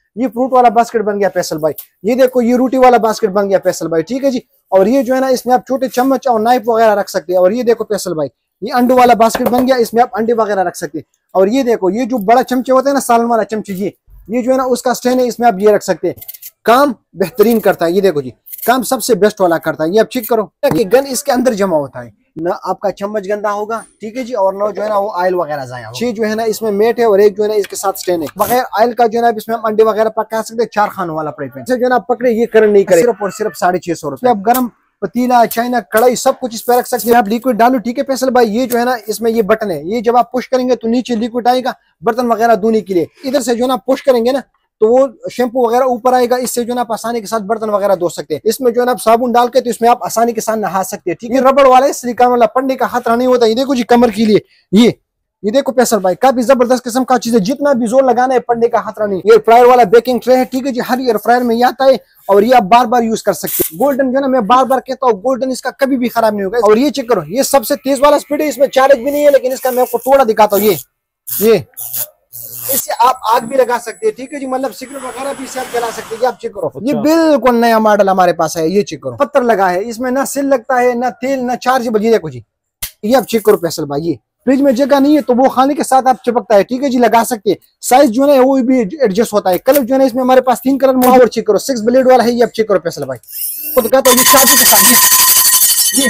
ये फ्रूट वाला बास्केट बन गया फैसल भाई। ये देखो ये रोटी वाला बास्केट बन गया फैसल भाई, ठीक है जी। और ये जो है ना इसमें आप छोटे चम्मच और नाइफ वगैरह रख सकते हैं। और ये देखो फैसल भाई ये अंडों वाला बास्केट बन गया, इसमें आप अंडे वगैरह रख सकते हैं। और ये देखो ये जो बड़ा चमचे होते हैं ना सालन वाला चमचे, ये जो है ना उसका स्टैंड है, इसमें आप ये रख सकते हैं। काम बेहतरीन करता है, ये देखो जी काम सबसे बेस्ट वाला करता है। ये आप चेक करो कि गन इसके अंदर जमा होता है, ना आपका चम्मच गंदा होगा, ठीक है जी। और ना जो है ना वो ऑयल वगैरह जाया होगा। 6 जो है ना इसमें मेट है और एक जो है ना इसके साथ स्टैंड है। बगैर ऑयल का जो है ना इसमें हम अंडे वगैरह पका सकते हैं। 4 खानों वाला फ्राई पैन से जो है ना पकड़े ये करन नहीं करे, सिर्फ और सिर्फ 650 रुपए। आप गर्म पतीला चाइना कढ़ाई सब कुछ इस पे रख सकते हैं। आप लिक्विड डालो, ठीक है फैसल भाई। ये जो है ना इसमें ये बटन है, ये जब आप पुश करेंगे तो नीचे लिक्विड आएगा बर्तन वगैरह धोने के लिए। इधर से जो है ना पुश करेंगे ना तो वो शैम्पू वगैरह ऊपर आएगा, इससे जो है ना आप आसानी के साथ बर्तन वगैरह धो सकते हैं। इसमें जो है ना आप साबुन डाल के तो इसमें आप आसानी के साथ नहा सकते हैं, ठीक है। रबड़ वाला है, सिलिकॉन वाला, पन्ने का खतरा नहीं होता। ये देखो जी कमर के लिए ये देखो फैसल भाई काफी जबरदस्त किस्म का चीज है, जितना भी जोर लगाना है पन्ने का खतरा नहीं। ये फ्रायर वाला बेकिंग ट्रे है, ठीक है जी। हर एयर फ्रायर में ये आता है और ये आप बार बार यूज कर सकते हैं। गोल्डन जो है ना मैं बार बार कहता हूँ, गोल्डन इसका कभी भी खराब नहीं होगा। और ये चेक करो ये सबसे तेज वाला स्पीड है, इसमें चार्ज भी नहीं है, लेकिन इसका मैं आपको थोड़ा दिखाता हूँ। ये इससे आप आग भी लगा सकते हैं, ठीक है जी। मतलब सिगरेट वगैरह भी इससे आप जला सकते हैं। आप चेक करो ये बिल्कुल नया मॉडल हमारे पास है। ये चेक करो पत्थर लगा है, इसमें ना सिल लगता है ना तेल ना चार्जेबल। ये देखो जी ये आप चेक करो फैसल भाई। ये फ्रिज में जगह नहीं है तो वो खाने के साथ आप चिपकता है, ठीक है जी, लगा सकते हैं। साइज जो है वो भी एडजस्ट होता है। कलर जो है इसमें हमारे पास 3 कलर में। और चेक करो 6 ब्लेड वाला है, ये आप चेक करो फैसल भाई। खुद कहता हूँ ये चार्जर के साथ ये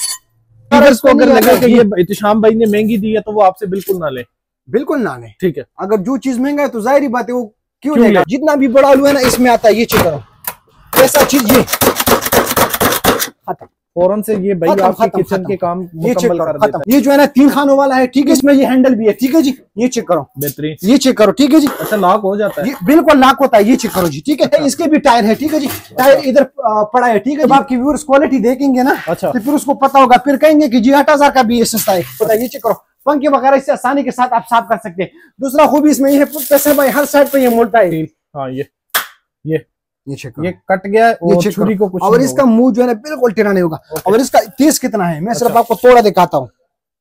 को अगर लगे कि ये एहतिशाम भाई ने महंगी दी है तो वो आपसे बिल्कुल ना ले, बिल्कुल ना ले, ठीक है। अगर जो चीज महंगा है तो जाहिर बात है वो क्यों लेगा। जितना भी बड़ा आलू है ना इसमें आता है। ये चेक करो ऐसा चीज ये खत्म फौरन से ये भाई आपके किचन के काम मुकम्मल कर देता है। ये जो है ना 3 खानों वाला है, ठीक है। इसमें ये हैंडल भी है, ठीक है जी। ये चेक करो बेहतरीन, ये चेक करो, ठीक है जी। अच्छा लॉक हो जाता है, ये बिल्कुल लॉक होता है। ये चेक करो जी, ठीक है। इसके भी टायर है, ठीक है जी। टायर इधर पड़ा है, ठीक है। जब आपकी व्यूअर्स क्वालिटी देखेंगे ना तो फिर उसको पता होगा, फिर कहेंगे कि जी 8000 का भी ये सस्ता है। ये चेक करो पंखे वगैरह इससे आसानी के साथ आप साफ कर सकते हैं। दूसरा खूबी इसमें ये है भाई हर साइड पे ये मोड़ता है। हाँ ये ये कट गया और छुरी को कुछ और इसका मुंह जो है ना बिल्कुल टेढ़ा नहीं होगा। और इसका तेज कितना है मैं सिर्फ आपको थोड़ा दिखाता हूँ।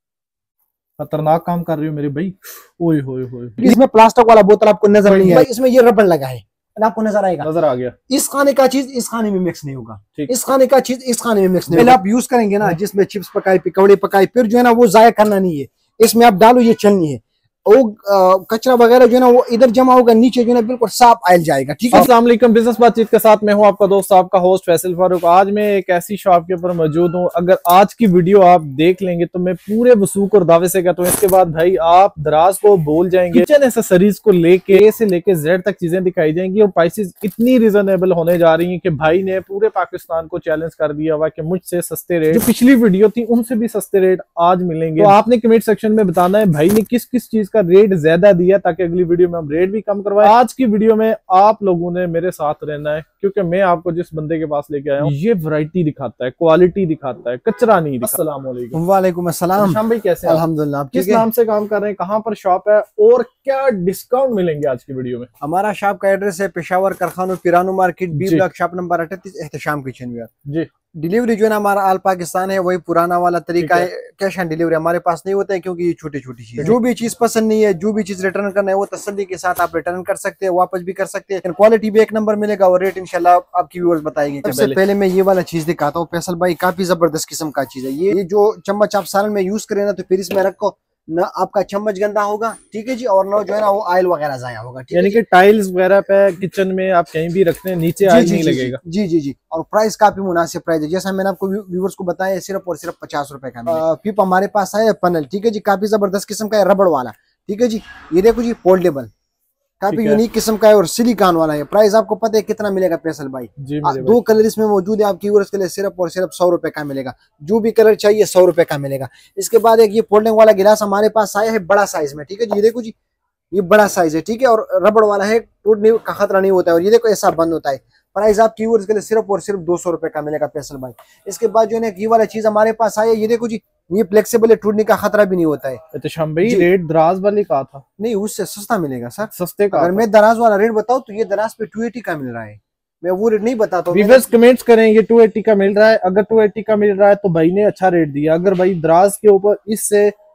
खतरनाक काम कर रही हो मेरे भाई। ओए होए होए, इसमें प्लास्टिक वाला बोतल आपको नजर नहीं आएगा, इसमें ये रबड़ लगा है, आपको नजर आएगा। नजर आ गया। इस खाने का चीज इस खाने में मिक्स नहीं होगा, इस खाने का चीज इस खाने में मिक्स नहीं होगा। आप यूज करेंगे ना जिसमें चिप्स पकाए पकौड़े पकाए, फिर जो है ना वो जाया करना नहीं है। इसमें आप डालो ये चलनी है, वो कचरा वगैरह जो है ना वो इधर जमा होगा, नीचे जो है ना बिल्कुल साफ आयल जाएगा, ठीक है। अस्सलाम वालेकुम, बिजनेस बातचीत के साथ मैं हूं आपका दोस्त आपका होस्ट फैसल फारूक। आज मैं एक ऐसी शॉप के ऊपर मौजूद हूं, अगर आज की वीडियो आप देख लेंगे तो मैं पूरे वसूख और दावे से कहता हूं इसके बाद भाई आप दराज को भूल जाएंगे। किचन एसेसरीज को लेके ए से लेके जेड तक चीजें दिखाई जाएंगी और प्राइसेस इतनी रिजनेबल होने जा रही है कि भाई ने पूरे पाकिस्तान को चैलेंज कर दिया हुआ कि मुझसे सस्ते रेट, जो पिछली वीडियो थी उनसे भी सस्ते रेट आज मिलेंगे। तो आपने कमेंट सेक्शन में बताना है भाई ने किस किस चीज का रेट ज्यादा दिया ताकि अगली वीडियो में हम रेट भी कम करवाएं। आज की वीडियो में आप लोगों ने मेरे साथ रहना है क्योंकि मैं आपको जिस बंदे के पास लेके आया हूँ ये वैरायटी दिखाता है, क्वालिटी दिखाता है, कचरा नहीं दिखाता। अस्सलाम वालेकुम। वालेकुम अस्सलाम। शाम भाई कैसे हैं? अल्हम्दुलिल्लाह। किस नाम से काम कर रहे हैं, कहाँ पर शॉप है और क्या डिस्काउंट मिलेंगे आज की वीडियो में? हमारा शॉप का एड्रेस है पेशावर कारखाना Pirano market, B block, shop number 38, Ehtesham kitchenware ji. Delivery जो है ना हमारा ऑल पाकिस्तान है, वही पुराना वाला तरीका है। कैश ऑन डिलीवरी हमारे पास नहीं होता है क्योंकि ये छोटी छोटी चीज, जो भी चीज पसंद नहीं है, जो भी चीज रिटर्न करना है वो तसल्ली के साथ आप रिटर्न कर सकते हैं, वापस भी कर सकते हैं। क्वालिटी भी एक नंबर मिलेगा और रेट इंशाल्लाह आपकी व्यूअर्स बताएंगे। सबसे पहले मैं ये वाला चीज दिखाता हूँ फैसल भाई, काफी जबरदस्त किस्म का चीज है। ये जो चम्मच आप सालन में यूज करें ना तो फिर इसमें रखो ना आपका चम्मच गंदा होगा, ठीक है जी, और ना जो है ना वो ऑयल वगैरह जाया होगा, यानी कि टाइल्स वगैरह पे किचन में आप कहीं भी रखते हैं नीचे ऑयल नहीं लगेगा। जी जी जी। और प्राइस काफी मुनासिब प्राइस है, जैसा मैंने आपको व्यूअर्स को बताया सिर्फ और सिर्फ 50 रुपए का। पिप हमारे पास है पनल, ठीक है जी, काफी जबरदस्त किस्म का है, रबड़ वाला, ठीक है जी। ये देखो जी फोल्डेबल, काफी यूनिक किस्म का है और सिलिकॉन वाला है। प्राइस आपको पता है कितना मिलेगा फैसल भाई? 2 कलर इसमें मौजूद है आपकी व्यूअर्स के लिए, सिर्फ और सिर्फ 100 रुपए का मिलेगा। जो भी कलर चाहिए 100 रुपए का मिलेगा। इसके बाद एक ये फोल्डिंग वाला गिलास हमारे पास आया है बड़ा साइज में, ठीक है जी। ये देखो जी ये बड़ा साइज है, ठीक है, और रबड़ वाला है, टूटने का खतरा नहीं होता है। और ये देखो ऐसा बंद होता है। प्राइस आपकी व्यूअर्स के लिए सिर्फ और सिर्फ 200 रुपए का मिलेगा फैसल भाई। इसके बाद जो है ये वाला चीज हमारे पास आया, ये देखो जी ये फ्लेक्सिबल है, टूटने का खतरा भी नहीं होता है। तो शाम भाई रेट दराज वाले का था? नहीं, उससे सस्ता मिलेगा सर, सस्ते का। अगर मैं दराज वाला रेट बताऊं तो ये दराज पे 280 का मिल रहा है, मैं वो रेट नहीं बताता हूँ। व्यूअर्स कमेंट्स करेंगे 280 का मिल रहा है, अगर 280 का मिल रहा है तो भाई ने अच्छा रेट दिया। अगर भाई दराज के ऊपर इससे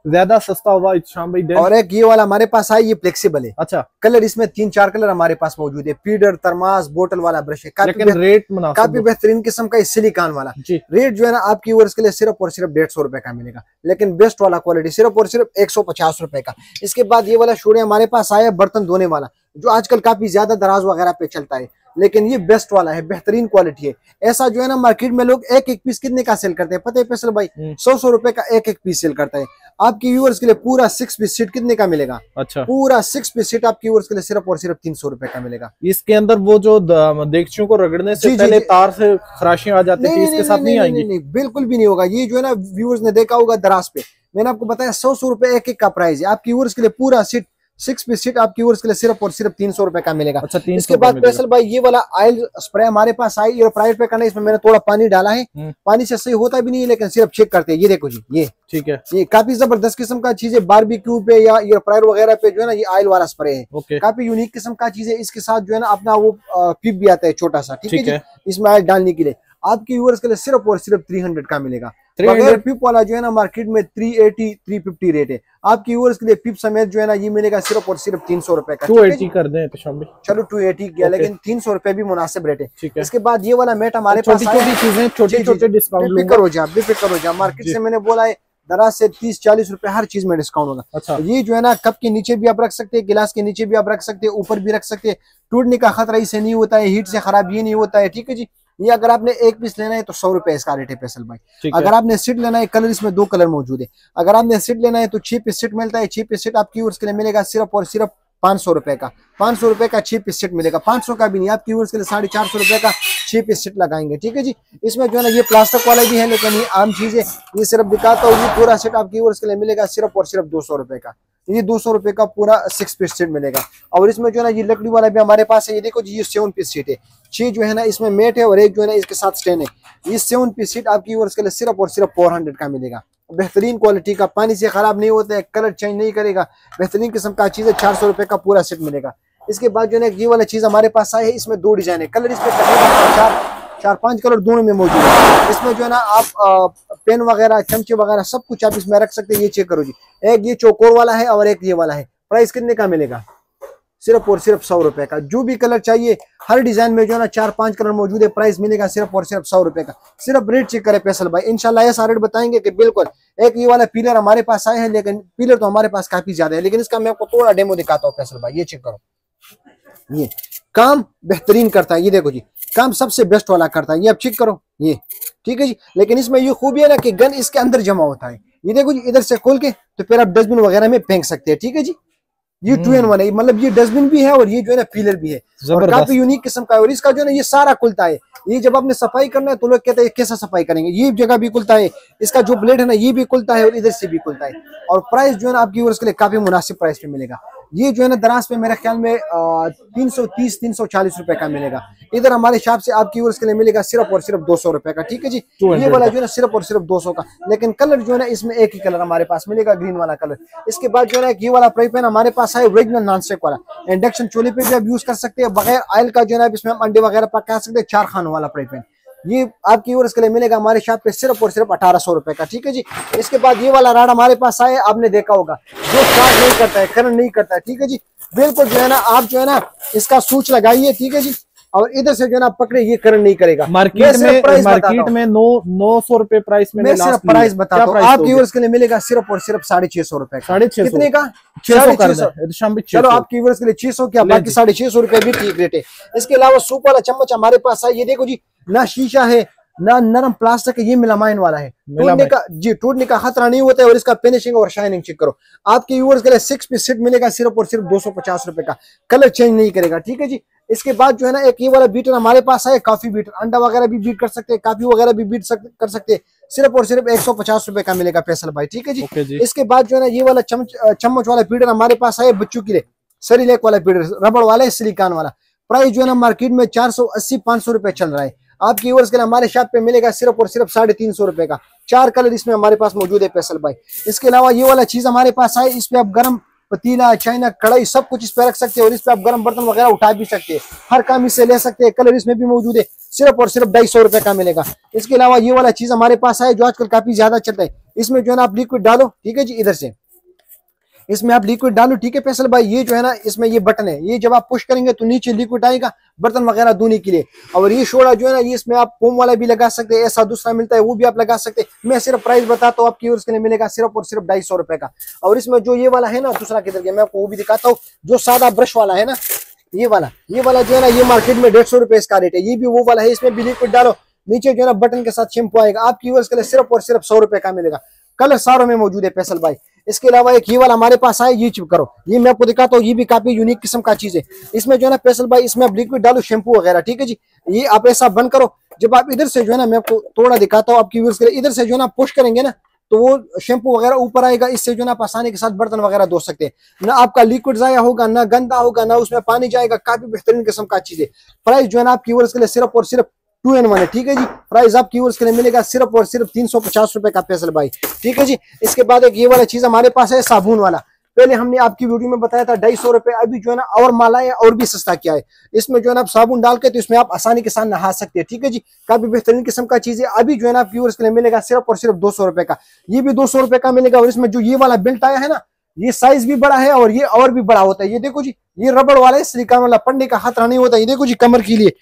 ज्यादा सस्ता हुआ इत्शाम भाई। और एक ये वाला हमारे पास है, ये फ्लेक्सिबल है। अच्छा, कलर इसमें 3-4 कलर हमारे पास मौजूद है। पीडर, थर्मास, बोतल वाला ब्रश है, लेकिन रेट मुनासिब, काफी बेहतरीन किस्म का सिलिकॉन वाला। रेट जो है ना आपकी व्यूअर्स के लिए सिर्फ और सिर्फ 150 रुपए का मिलेगा, लेकिन बेस्ट वाला क्वालिटी सिर्फ और सिर्फ 150 रुपए का। इसके बाद ये वाला शूड़े हमारे पास आया बर्तन धोने वाला, जो आजकल काफी ज्यादा दराज वगैरह पे चलता है, लेकिन ये बेस्ट वाला है, बेहतरीन क्वालिटी है। ऐसा जो है ना मार्केट में लोग एक एक पीस कितने का सेल करते हैं पता है फैसल भाई? 100 रुपए का एक एक पीस सेल करता है। आपकी व्यूअर्स के लिए पूरा 6 पीस सेट कितने का मिलेगा? अच्छा, पूरा 6 पीस सेट आपकी व्यूअर्स के लिए सिर्फ और सिर्फ 300 रुपए का मिलेगा। इसके अंदर वो जो देगचियों को रगड़ने से पहले तार से खराशियां आ जाती थी, इसके साथ नहीं आएंगी? नहीं, बिल्कुल भी नहीं होगा। ये जो है ना व्यूअर्स ने देखा होगा दराज पे, मैंने आपको बताया 100 रुपए एक एक का प्राइस है। आपकी व्यूअर्स के लिए पूरा सेट 6 पीस सेट आपकी व्यूअर्स के लिए सिर्फ और सिर्फ 300 रुपए का मिलेगा। अच्छा, 300 इसके बाद फैसल भाई ये वाला ऑयल स्प्रे हमारे पास आई, ये प्राइवेट पे करना है। इसमें मैंने थोड़ा पानी डाला है, पानी से सही होता भी नहीं है, लेकिन सिर्फ चेक करते हैं। ये देखो जी, ये ठीक है, ये काफी जबरदस्त किस्म का चीज है। बारबेक्यू पे या एयर फ्रायर वगैरह पे जो है ना ये ऑयल वाला स्प्रे है, काफी यूनिक किस्म का चीज है। इसके साथ जो है ना अपना वो पिप भी आता है छोटा सा, ठीक है, इसमें ऑयल डालने के लिए। आपकी व्यूअर्स के लिए सिर्फ और सिर्फ 300 का मिलेगा। बगैर पिप वाला जो है ना मार्केट में 380 350 रेट है। आपकी व्यूअर्स के लिए पिप समेत जो है ना ये मिलेगा सिर्फ और सिर्फ 300 रुपए का। 280 कर दें तो शाम में, चलो 280 किया, लेकिन 300 रुपए भी मुनासिब रेट है। इसके बाद ये वाला मैट हमारे पास चीजें छोटे डिस्काउंट बेफिक्र हो जाए। मार्केट से मैंने बोला है दराज से 30-40 रुपए हर चीज में डिस्काउंट होगा। अच्छा, ये जो है ना कप के नीचे भी आप रख सकते हैं, गिलास के नीचे भी आप रख सकते हैं, ऊपर भी रख सकते हैं। टूटने का खतरा इससे नहीं होता है, हीट से खराब ये नहीं होता है, ठीक है जी। ये अगर आपने एक पीस लेना है तो 100 रुपए इसका रेट है फैसल भाई। अगर आपने सीट लेना है, कलर इसमें 2 कलर मौजूद है। अगर आपने सीट लेना है तो 6 पीस सीट मिलता है। 6 पीस सीट आपकी उसके लिए मिलेगा सिर्फ और सिर्फ 500 रुपए का। 500 रुपए का 6 पीस सेट मिलेगा। 500 का भी नहीं, आपकी उसके लिए 450 रुपए का 6 पीस सेट लगाएंगे, ठीक है जी। इसमें जो है ना ये प्लास्टिक वाला भी है, लेकिन ये आम चीज है, ये सिर्फ दिखाता हूँ। ये पूरा सेट आपकी उसके लिए मिलेगा सिर्फ और सिर्फ 200 रुपए का। ये 200 रुपए का पूरा 6 पीस सेट मिलेगा। और इसमें जो है ना ये लकड़ी वाला भी हमारे पास है। ये देखो जी, ये 7 पीस सेट है। 6 जो है ना इसमें मेट है और एक जो है ना इसके साथ स्टैंड है। ये 7 पीस सेट आपकी उसके लिए सिर्फ और सिर्फ 400 का मिलेगा। बेहतरीन क्वालिटी का, पानी से खराब नहीं होता है, कलर चेंज नहीं करेगा, बेहतरीन किस्म का चीज है। 400 रुपए का पूरा सेट मिलेगा। इसके बाद जो है ये वाला चीज हमारे पास आया है, इसमें 2 डिजाइन है। कलर इसमें तकरीबन 4-5 कलर दोनों में मौजूद है। इसमें जो है ना आप पेन वगैरह, चमचे वगैरह सब कुछ आप इसमें रख सकते हैं। ये चेक करो जी, एक ये चौकोर वाला है और एक ये वाला है। प्राइस कितने का मिलेगा? सिर्फ और सिर्फ 100 रुपए का। जो भी कलर चाहिए, हर डिजाइन में जो है ना 4-5 कलर मौजूद है। प्राइस मिलेगा सिर्फ और सिर्फ 100 रुपए का। सिर्फ रेट चेक करे फैसल भाई, इंशाल्लाह ऐसा रेट बताएंगे कि बिल्कुल। एक ये वाला पिलर हमारे पास आए हैं, लेकिन पिलर तो हमारे पास काफी ज्यादा है, लेकिन इसका मैं आपको थोड़ा डेमो दिखाता हूँ फैसल भाई। ये चेक करो, ये काम बेहतरीन करता है। ये देखो जी, काम सबसे बेस्ट वाला करता है। ये आप चेक करो, ये ठीक है जी। लेकिन इसमें ये खूबी है ना कि गन इसके अंदर जमा होता है। ये देखो जी, इधर से खोल के तो फिर आप डस्टबिन वगैरह में फेंक सकते हैं, ठीक है जी। ये 2-in-1 है, मतलब ये डस्टबिन भी है और ये जो है ना पीलर भी है, और काफी यूनिक किस्म का है। और इसका जो है ना ये सारा खुलता है। ये जब आपने सफाई करना है तो लोग कहते हैं कैसा सफाई करेंगे, ये जगह भी खुलता है। इसका जो ब्लेड है ना ये भी खुलता है और इधर से भी खुलता है। और प्राइस जो है ना आपकी उसके लिए काफी मुनासिब प्राइस पे मिलेगा। ये जो है ना दराज पे मेरे ख्याल में 330-340 रुपए का मिलेगा। इधर हमारे शॉप से आपकी उसके लिए मिलेगा सिर्फ और सिर्फ 200 रुपए का, ठीक है जी। ये वाला जो है ना सिर्फ और सिर्फ 200 का, लेकिन कलर जो है ना इसमें एक ही कलर हमारे पास मिलेगा, ग्रीन वाला कलर। इसके बाद जो है ना ये वाला फ्राई पैन हमारे पास है, ओरिजिनल नॉनस्टिक वाला। इंडक्शन चूल्हे पे भी आप यूज कर सकते हैं, बगैर ऑयल का जो है ना इसमें हम अंडे वगैरह पका सकते हैं। 4 खानों वाला फ्राई पैन ये आपकी और इसके लिए मिलेगा हमारे शॉप पे सिर्फ और सिर्फ 1800 रुपए का, ठीक है जी। इसके बाद ये वाला राड हमारे पास आया, आपने देखा होगा, जो स्टार्ट नहीं करता है, करंट नहीं करता है, ठीक है जी। बिल्कुल जो है ना आप जो है ना इसका स्विच लगाइए, ठीक है जी, और इधर से जो है ना पकड़े, ये करंट नहीं करेगा। मार्केट में 900 रुपए प्राइस में, मैं सिर्फ प्राइस बताता हूँ आपकी व्यूअर्स के लिए मिलेगा सिर्फ और सिर्फ 650 रुपए। 650 कितने का? 650। चलो आपकी व्यूअर्स के लिए 600 क्या, बाकी 650 रुपए भी ठीक रेट है। इसके अलावा सूप वाला चम्मच हमारे पास है। ये देखो जी, ना शीशा है ना नरम प्लास्टिक है, ये मिलामाइन वाला है। टूटने का खतरा नहीं होता है। और इसका फिनिशिंग और शाइनिंग चेक करो। आपके व्यूअर्स के लिए 6 पीस सेट मिलेगा सिर्फ और सिर्फ 250 रुपए का। कलर चेंज नहीं करेगा, ठीक है जी। इसके बाद जो है ना एक ये वाला बीटर हमारे पास है, कॉफी बीटर, अंडा वगैरह भी बीट कर सकते हैं, कॉफी वगैरह भी बीट कर सकते हैं। सिर्फ और सिर्फ 150 रुपए का मिलेगा फैसल भाई, ठीक है जी। इसके बाद जो है ना ये वाला चम्मच वाला बीटर हमारे पास है, बच्चों के लिए सरीलेक वाला बीटर, रबड़ वाला, सिलिकॉन वाला। प्राइस जो है ना मार्केट में 480-500 रुपए चल रहा है। आपकी व्यूअर्स के लिए हमारे शॉप पे मिलेगा सिर्फ और सिर्फ 350 रुपए का। 4 कलर इसमें हमारे पास मौजूद है फैसल भाई। इसके अलावा ये वाला चीज हमारे पास है, इस पे आप गर्म पतीला, चाइना, कढ़ाई सब कुछ इस पे रख सकते हैं और इस पे आप गर्म बर्तन वगैरह उठा भी सकते हैं। हर काम इससे ले सकते हैं। कलर इसमें भी मौजूद है, सिर्फ और सिर्फ 250 रुपए का मिलेगा। इसके अलावा ये वाला चीज हमारे पास है जो आजकल काफी ज्यादा चलता है। इसमें जो है ना आप लिक्विड डालो, ठीक है जी, इधर से इसमें आप लिक्विड डालो, ठीक है फैसल भाई। ये जो है ना इसमें ये बटन है, ये जब आप पुश करेंगे तो नीचे लिक्विड आएगा बर्तन वगैरह धोने के लिए। और ये शोड़ा जो है ना ये इसमें आप फोम वाला भी लगा सकते हैं, ऐसा दूसरा मिलता है वो भी आप लगा सकते हैं। मैं सिर्फ प्राइस बताता हूँ आपकी, उसके लिए मिलेगा सिर्फ और सिर्फ 250 रुपए का। और इसमें जो ये वाला है ना दूसरा किधर गया, मैं आपको वो भी दिखाता हूँ। जो सादा ब्रश वाला है ना, ये वाला जो है ना ये मार्केट में 150 रुपए इसका रेट है। ये भी वो वाला है, इसमें भी लिक्विड डालो, नीचे जो है ना बटन के साथ शैम्पू आएगा। आपकी यूज के लिए सिर्फ और सिर्फ 100 रुपए का मिलेगा। कलर सारों में मौजूद है फैसल भाई। इसके अलावा एक ये वाला हमारे पास आया, ये चिप करो, ये मैं आपको दिखाता हूँ। ये भी काफी यूनिक किस्म का चीज है। इसमें जो है ना फैसल भाई इसमें आप लिक्विड डालो, शैम्पू वगैरह, ठीक है जी। ये आप ऐसा बंद करो, जब आप इधर से जो है ना मैं आपको थोड़ा दिखाता हूँ आपकी व्यूअर्स के लिए, इधर से जो है ना पुश करेंगे ना तो वो शैम्पू वगैरह ऊपर आएगा। इससे जो है ना आप आसानी के साथ बर्तन वगैरह धो सकते हैं। ना आपका लिक्विड जाया होगा, ना गंदा होगा, ना उसमें पानी जाएगा। काफी बेहतरीन किस्म का चीज है। प्राइस जो है ना आपकी व्यूअर्स के लिए सिर्फ और सिर्फ 2 in 1 है, ठीक है जी। प्राइस आपकी व्यूअर्स के लिए मिलेगा सिर्फ और सिर्फ 350 रुपए का फैसल भाई, ठीक है जी। इसके बाद एक ये वाला चीज हमारे पास है, साबुन वाला। पहले हमने आपकी वीडियो में बताया था 250 रुपए, अभी जो है ना और माला है और भी सस्ता किया है। इसमें जो है ना आप साबुन डाल के तो इसमें आप आसानी के साथ नहा सकते हैं, ठीक है जी। काफी बेहतरीन किस्म का चीज है। अभी जो है ना आप व्यूअर्स के लिए मिलेगा सिर्फ और सिर्फ 200 रुपए का। ये भी 200 रुपए का मिलेगा। और इसमें जो ये वाला बेल्ट आया है ना, ये साइज भी बड़ा है और ये और भी बड़ा होता है। ये देखो जी, ये रबड़ वाला है, सिलिकॉन वाला, पंडे का खतरा नहीं होता। ये देखो जी कमर के लिए,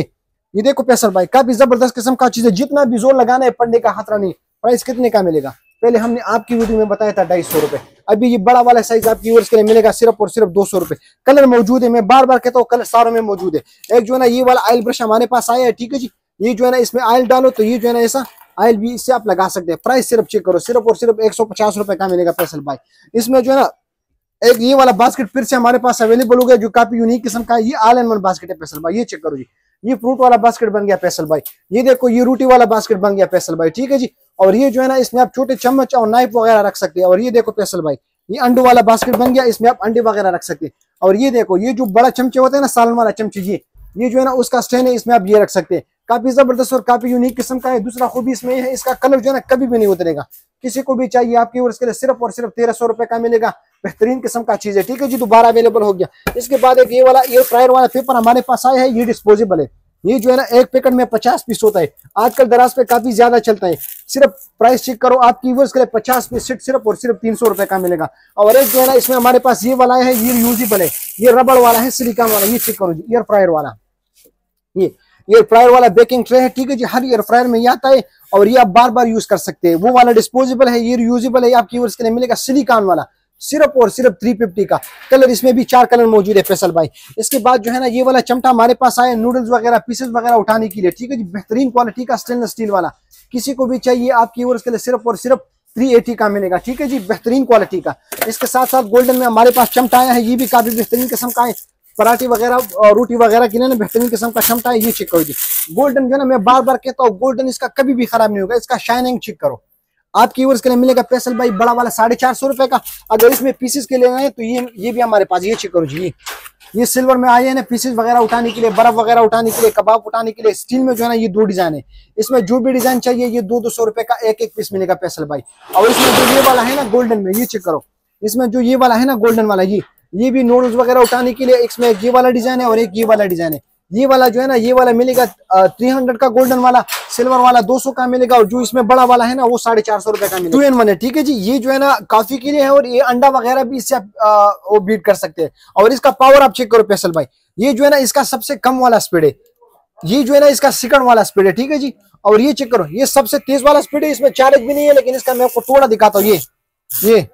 ये देखो फैसल भाई, काफी जबरदस्त किस्म का चीज है। जितना भी जोर लगाना है पंडे का खतरा नहीं। प्राइस कितने का मिलेगा? पहले हमने आपकी वीडियो में बताया था 250 रुपए। अभी ये बड़ा वाला साइज आपकी व्यूअर्स के लिए मिलेगा सिर्फ और सिर्फ 200 रुपए। कलर मौजूद है, मैं बार बार कहता हूँ कलर सारों में मौजूद है। एक जो है ना ये वाला ऑयल ब्रश हमारे पास आया है, ठीक है जी। ये जो है ना इसमें ऑयल डालो तो ये जो है ना ऐसा ऑयल भी इससे आप लगा सकते हैं। प्राइस सिर्फ चेक करो, सिर्फ और सिर्फ 150 रुपए का मिलेगा फैसल भाई। इसमें जो है ना एक ये वाला बास्केट फिर से हमारे पास अवेलेबल हो गया जो काफी यूनिक किस्म का है। ये ऑल इन वन बास्केट है फैसल भाई, ये चेक करो जी। ये फ्रूट वाला बास्केट बन गया फैसल भाई। ये देखो ये रोटी वाला बास्केट बन गया फैसल भाई, ठीक है जी। और ये जो है ना इसमें आप छोटे चम्मच और नाइफ वगैरह रख सकते हैं। और ये देखो फैसल भाई, ये अंडों वाला बास्केट बन गया, इसमें आप अंडे वगैरह रख सकते हैं। और ये देखो ये जो बड़ा चमचे होते हैं ना, सालन वाला चमचे, ये जो है ना उसका स्टैंड है, इसमें आप ये रख सकते हैं। काफी जबरदस्त और काफी यूनिक किस्म का है। दूसरा खूबी इसमें है, इसका कलर जो है ना कभी भी नहीं उतरेगा। किसी को भी चाहिए आपकी और इसके लिए सिर्फ और सिर्फ 1300 रुपए का मिलेगा। बेहतरीन किस्म का चीज है, ठीक है जी। दोबारा अवेलेबल हो गया। इसके बाद एक ये वाला एयर फ्रायर वाला पेपर हमारे पास आया है, ये डिस्पोजेबल है। ये जो है ना एक पैकेट में 50 पीस होता है। आजकल दराज पे काफी ज्यादा चलता है। सिर्फ प्राइस चेक करो, आपकी व्यूअर्स के लिए 50 पीस सेट सिर्फ और सिर्फ 300 रुपए का मिलेगा। और एक जो है ना इसमें हमारे पास ये वाला है, ये यूजेबल है, ये रबड़ वाला है, सिलिकॉन वाला। ये चेक करो जी, एयर फ्रायर वाला, ये एयर फ्रायर वाला बेकिंग ट्रे है, ठीक है जी। हर एयर फ्रायर में ये आता है और ये आप बार बार यूज कर सकते हैं। वो वाला डिस्पोजेबल है, ये यूजेबल है। आपकी व्यूअर्स के लिए मिलेगा सिलिकॉन वाला सिर्फ और सिर्फ 350 का। कलर इसमें भी 4 कलर मौजूद है फैसल भाई। इसके बाद जो है ना ये वाला चमटा हमारे पास आया नूडल्स वगैरह पीसेस वगैरह उठाने के लिए, ठीक है जी। बेहतरीन क्वालिटी का स्टेनलेस स्टील वाला, किसी को भी चाहिए आपकी व्यूअर्स के लिए सिर्फ और सिर्फ 380 का मिलेगा, ठीक है जी। बेहतरीन क्वालिटी का। इसके साथ साथ गोल्डन में हमारे पास चमटा आया है, ये भी काफी बेहतरीन किस्म का है। पराठे वगैरह और रोटी वगैरह के लिए ना बेहतरीन किस्म का चमटा है। ये चेक करो जी, गोल्डन जो है ना मैं बार बार कहता हूँ, गोल्डन इसका कभी भी खराब नहीं होगा। इसका शाइनिंग चेक करो। आपकी व्यूअर्स के लिए मिलेगा फैसल भाई बड़ा वाला 450 रुपए का। अगर इसमें पीसेस के लिए आए तो ये भी हमारे पास, ये चेक करो जी। ये सिल्वर में आए हैं ना पीसेस वगैरह उठाने के लिए, बर्फ वगैरह उठाने के लिए, कबाब उठाने के लिए। स्टील में जो है ना ये 2 डिजाइन है। इसमें जो भी डिजाइन चाहिए ये 200 रुपए का एक पीस मिलेगा फैसल भाई। और इसमें जो ये वाला है ना गोल्डन में, ये चेक करो। इसमें जो ये वाला है ना गोल्डन वाला, ये भी नूडल्स वगैरह उठाने के लिए। इसमें ये वाला डिजाइन है और एक ये वाला डिजाइन है। ये वाला जो है ना ये वाला मिलेगा 300 का, गोल्डन वाला। सिल्वर वाला 200 का मिलेगा। और जो इसमें बड़ा वाला है ना वो 450 रुपए का मिलेगा। 2 in 1 है, ठीक है जी। ये जो है ना कॉफी के लिए है और ये अंडा वगैरह भी इससे आप वो बीट कर सकते हैं। और इसका पावर आप चेक करो फैसल भाई। ये जो है ना इसका सबसे कम वाला स्पीड है, ये जो है ना इसका सेकंड वाला स्पीड है, ठीक है जी। और ये चेक करो, ये सबसे तेज वाला स्पीड है। इसमें चार्ज भी नहीं है, लेकिन इसका मैं आपको थोड़ा दिखाता हूँ। ये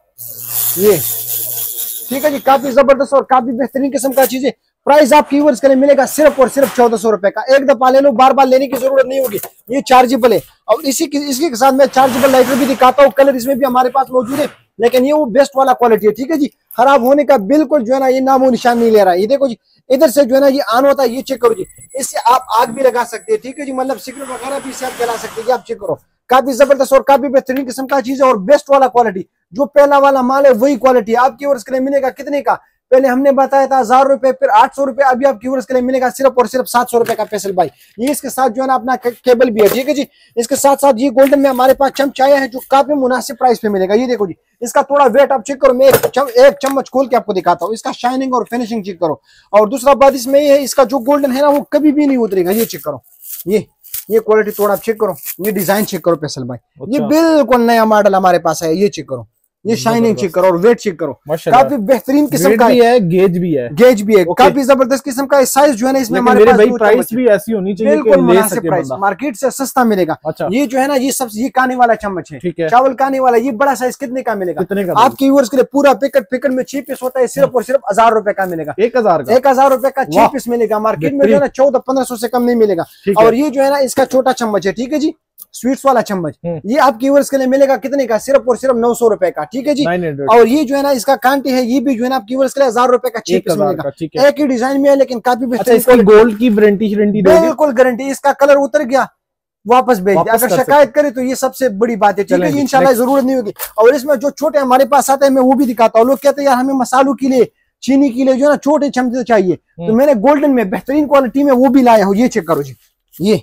ठीक है जी। काफी जबरदस्त और काफी बेहतरीन किस्म का चीज है। प्राइस आपकी व्यूअर्स के लिए मिलेगा सिर्फ और सिर्फ 1400 रुपए का। एक दफा ले लो, बार बार लेने की जरूरत नहीं होगी। ये चार्जेबल है। और इसके साथ मैं चार्जेबल लाइटर भी दिखाता हूँ। कलर इसमें भी हमारे पास मौजूद है, लेकिन ये वो बेस्ट वाला क्वालिटी है, ठीक है जी। खराब होने का बिल्कुल जो है ना ये नामो निशान नहीं ले रहा है। ये देखो जी, इधर से जो है ना ये ऑन होता है, ये चेक करो जी। इससे आप आग भी लगा सकते हैं, ठीक है जी। मतलब सिगरेट वगैरह भी इससे आप जला सकते हैं। आप चेक करो, काफी जबरदस्त और काफी बेहतरीन किस्म का चीज है और बेस्ट वाला क्वालिटी। जो पहला वाला माल है वही क्वालिटी आपकी। और इसके लिए मिलेगा कितने का? पहले हमने बताया था 1000 रुपए, फिर 800 रुपए, अभी आपकी व्यूअर्स के लिए मिलेगा सिर्फ और सिर्फ 700 रुपए का फैसल भाई। ये इसके साथ जो है ना अपना केबल भी है, ठीक है जी। इसके साथ साथ ये गोल्डन में हमारे पास चमच आया है जो काफी मुनासिब प्राइस पे मिलेगा। ये देखो जी, इसका थोड़ा वेट आप चेक करो, मैं एक चम्मच खोल के आपको दिखाता हूँ, इसका शाइनिंग और फिनिशिंग चेक करो। और दूसरा बात इसमें ये है, इसका जो गोल्डन है ना वो कभी भी नहीं उतरेगा। ये चेक करो, ये क्वालिटी थोड़ा आप चेक करो, ये डिजाइन चेक करो फैसल भाई। ये बिल्कुल नया मॉडल हमारे पास है। ये चेक करो, ये शाइनिंग चेक करो और वेट चेक करो, काफी बेहतरीन किस्म का है, गेज भी है, काफी जबरदस्त किस्म का साइज जो है ना इसमें हमारे पास प्राइस भी ऐसी होनी चाहिए, बिल्कुल मुनासिब प्राइस, मार्केट से सस्ता मिलेगा। अच्छा। ये जो है ना ये सब ये काने वाला चम्मच है, चावल काने वाला। ये बड़ा साइज कितने का मिलेगा? आपके व्यूअर्स के लिए पूरा पैकेट में 6 पीस होता है, सिर्फ और सिर्फ 1000 रुपए का मिलेगा। 1000 रुपए का 6 पीस मिलेगा। मार्केट में जो है ना 1400-1500 से कम नहीं मिलेगा। और ये जो है ना इसका छोटा चम्मच है, ठीक है जी, स्वीट्स वाला चम्मच। ये आपके व्यूअर्स के लिए मिलेगा कितने का? सिर्फ और सिर्फ 900 रुपए का, ठीक है जी। और ये जो है ना इसका कांटे है, ये भी जो है ना आपके व्यूअर्स के लिए 1000 रुपए का 6 पीस मिलेगा। एक ही डिजाइन में है लेकिन काफी बेहतरीन, गोल्ड की वारंटी बिल्कुल गारंटी। इसका कलर उतर गया वापस भेज दे, अगर शिकायत करे तो ये सबसे बड़ी बात है, ठीक है जी। इंशाल्लाह जरूरत नहीं होगी। और इसमें जो छोटे हमारे पास आते हैं मैं वो भी दिखाता हूँ। लोग कहते हैं यार हमें मसालों के लिए, चीनी के लिए जो है ना छोटे चमचे चाहिए, तो मैंने गोल्डन में बेहतरीन क्वालिटी में वो भी लाया हूँ। ये चेक करो जी, ये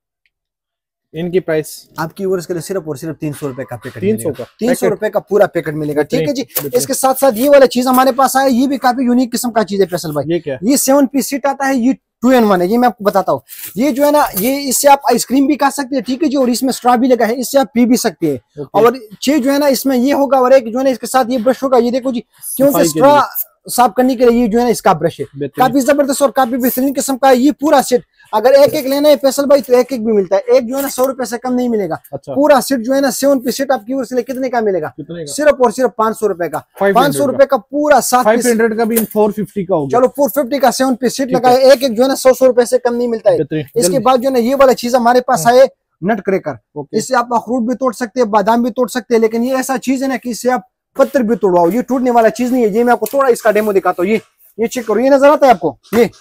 इनकी प्राइस आपकी व्यूअर्स के लिए सिर्फ और सिर्फ 300 रुपए का पैकेट, 300 रुपए का पूरा पैकेट मिलेगा, ठीक है जी। इसके साथ साथ ये वाला चीज हमारे पास आया, ये भी काफी यूनिक किस्म का चीज है फैसल भाई। ये क्या? ये 7 पीस सेट आता है, ये 2 in 1 है। ये मैं आपको बताता हूँ, ये जो है ना ये इससे आप आइसक्रीम भी खा सकते हैं, ठीक है जी। और इसमें स्ट्रॉ भी लगा है, इससे आप पी भी सकते हैं। और चीज जो है ना इसमें ये होगा, और एक जो है ना इसके साथ ये ब्रश होगा। ये देखो जी, क्योंकि स्ट्रॉ साफ करने के लिए ये जो है ना इसका ब्रश है, काफी जबरदस्त और काफी बेहतरीन किस्म का। ये पूरा सेट अगर एक लेना है फैसल भाई तो एक भी मिलता है। एक जो है ना 100 रुपए से कम नहीं मिलेगा। अच्छा। पूरा सेट जो है ना 7 पीस सेट आपकी व्यूअर्स के लिए कितने का मिलेगा? सिर्फ और सिर्फ 500 रुपए का। 500 रुपए का पूरा 500 का भी 450 का होगा। चलो 450 का 7 पीस सेट लगा है। एक जो है ना 100 रुपए से कम नहीं मिलता है। इसके बाद जो है ना ये वाला चीज हमारे पास आए, नट क्रैकर। इससे आप अखरूट भी तोड़ सकते हैं, बादाम भी तोड़ सकते हैं, लेकिन ये ऐसा चीज है ना कि इससे आप पत्थर भी तोड़वाओ, ये टूटने वाला चीज नहीं है। ये मैं आपको थोड़ा इसका डेमो दिखाता हूँ। ये चेक करो, ये नजर आता है आपको?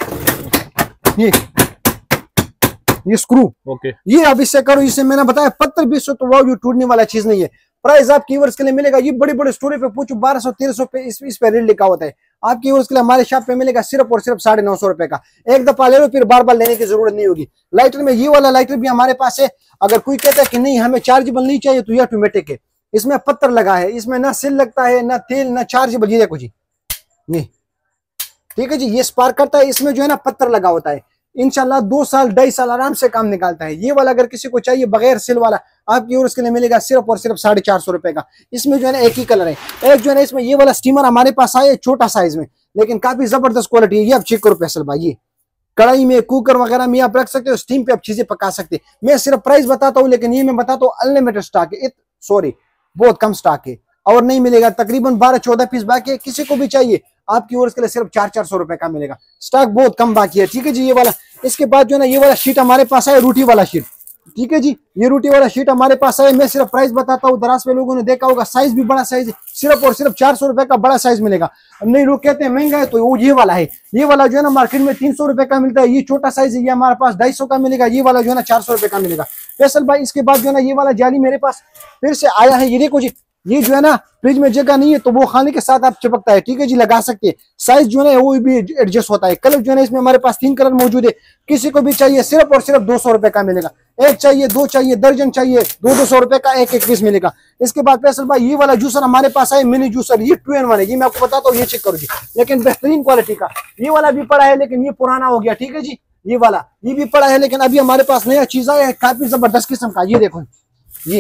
ये स्क्रू, ये अब इससे करो, इससे मैंने बताया पत्थर भी इससे तोड़वाओ, ये टूटने वाला चीज नहीं है। प्राइस आपकी व्यूअर्स के लिए मिलेगा, ये बड़े बड़े स्टोर पे पूछो 1200-1300 पे इस पे रेट लिखा होता है। आपकी व्यूअर्स के लिए हमारे शॉप पे मिलेगा सिर्फ और सिर्फ 950 रुपए का। एक दफा ले लो, फिर बार बार लेने की जरूरत नहीं होगी। लाइटर में ये वाला लाइटर भी हमारे पास है। अगर कोई कहता है कि नहीं हमें चार्जेबल नहीं चाहिए, तो ये ऑटोमेटिक है, इसमें पत्थर लगा है, इसमें ना सिल लगता है, ना तेल, ना चार्जेबल। ये देखो जी, ये ठीक है जी, ये स्पार्क करता है, इसमें जो है ना पत्थर लगा होता है। इंशाल्लाह 2 साल 2.5 साल आराम से काम निकालता है। ये वाला अगर किसी को चाहिए बगैर सिल वाला, आपकी और उसके लिए मिलेगा सिर्फ और सिर्फ 450 रुपए का। इसमें जो है ना एक ही कलर है। एक जो है ना इसमें ये वाला स्टीमर हमारे पास आया छोटा साइज में, लेकिन काफी जबरदस्त क्वालिटी है। ये आप चेक करो फैसल भाई, ये कढ़ाई में, कुकर वगैरह में आप रख सकते हो, स्टीम पे आप चीजें पका सकते हैं। मैं सिर्फ प्राइस बताता हूँ, लेकिन ये मैं बताता हूँ अनलिमिटेड स्टॉक है, सॉरी बहुत कम स्टॉक है और नहीं मिलेगा। तकरीबन 12-14 पीस बाकी है। किसी को भी चाहिए आपकी ओर के लिए सिर्फ 400-400 रुपए का मिलेगा। स्टॉक बहुत कम बाकी है, ठीक है जी। ये वाला, इसके बाद जो है ना ये वाला शीट हमारे पास है, रोटी वाला शीट, ठीक है जी। ये रोटी वाला शीट हमारे पास है। मैं सिर्फ प्राइस बताता हूँ, दराज पे लोगों ने देखा होगा, साइज भी बड़ा साइज है, सिर्फ और सिर्फ 400 रुपए का बड़ा साइज मिलेगा। अब नहीं लोग कहते हैं महंगा है, तो वो ये वाला है। ये वाला जो है ना मार्केट में 300 रुपए का मिलता है, ये छोटा साइज है, ये हमारे पास 250 का मिलेगा। ये वाला जो है ना 400 रुपए का मिलेगा फैसल भाई। इसके बाद जो है ना ये वाला जाली मेरे पास फिर से आया है। ये देखो जी, ये जो है ना फ्रिज में जगह नहीं है तो वो खाने के साथ आप चिपकता है, ठीक है जी, लगा सकते हैं। साइज जो है ना वो भी एडजस्ट होता है। कलर जो है ना इसमें हमारे पास 3 कलर मौजूद है। किसी को भी चाहिए सिर्फ और सिर्फ 200 रुपए का मिलेगा। एक चाहिए, 2 चाहिए, दर्जन चाहिए, 200 रुपए का एक पीस मिलेगा। इसके बाद फैसल भाई ये वाला जूसर हमारे पास है, मिनी जूसर, ये 2 in 1 है। ये मैं आपको बताता हूँ, ये चेक करो जी, लेकिन बेहतरीन क्वालिटी का। ये वाला भी पड़ा है लेकिन ये पुराना हो गया, ठीक है जी। ये वाला ये भी पड़ा है लेकिन अभी हमारे पास नया चीज आया है, काफी जबरदस्त किस्म का। ये देखो, ये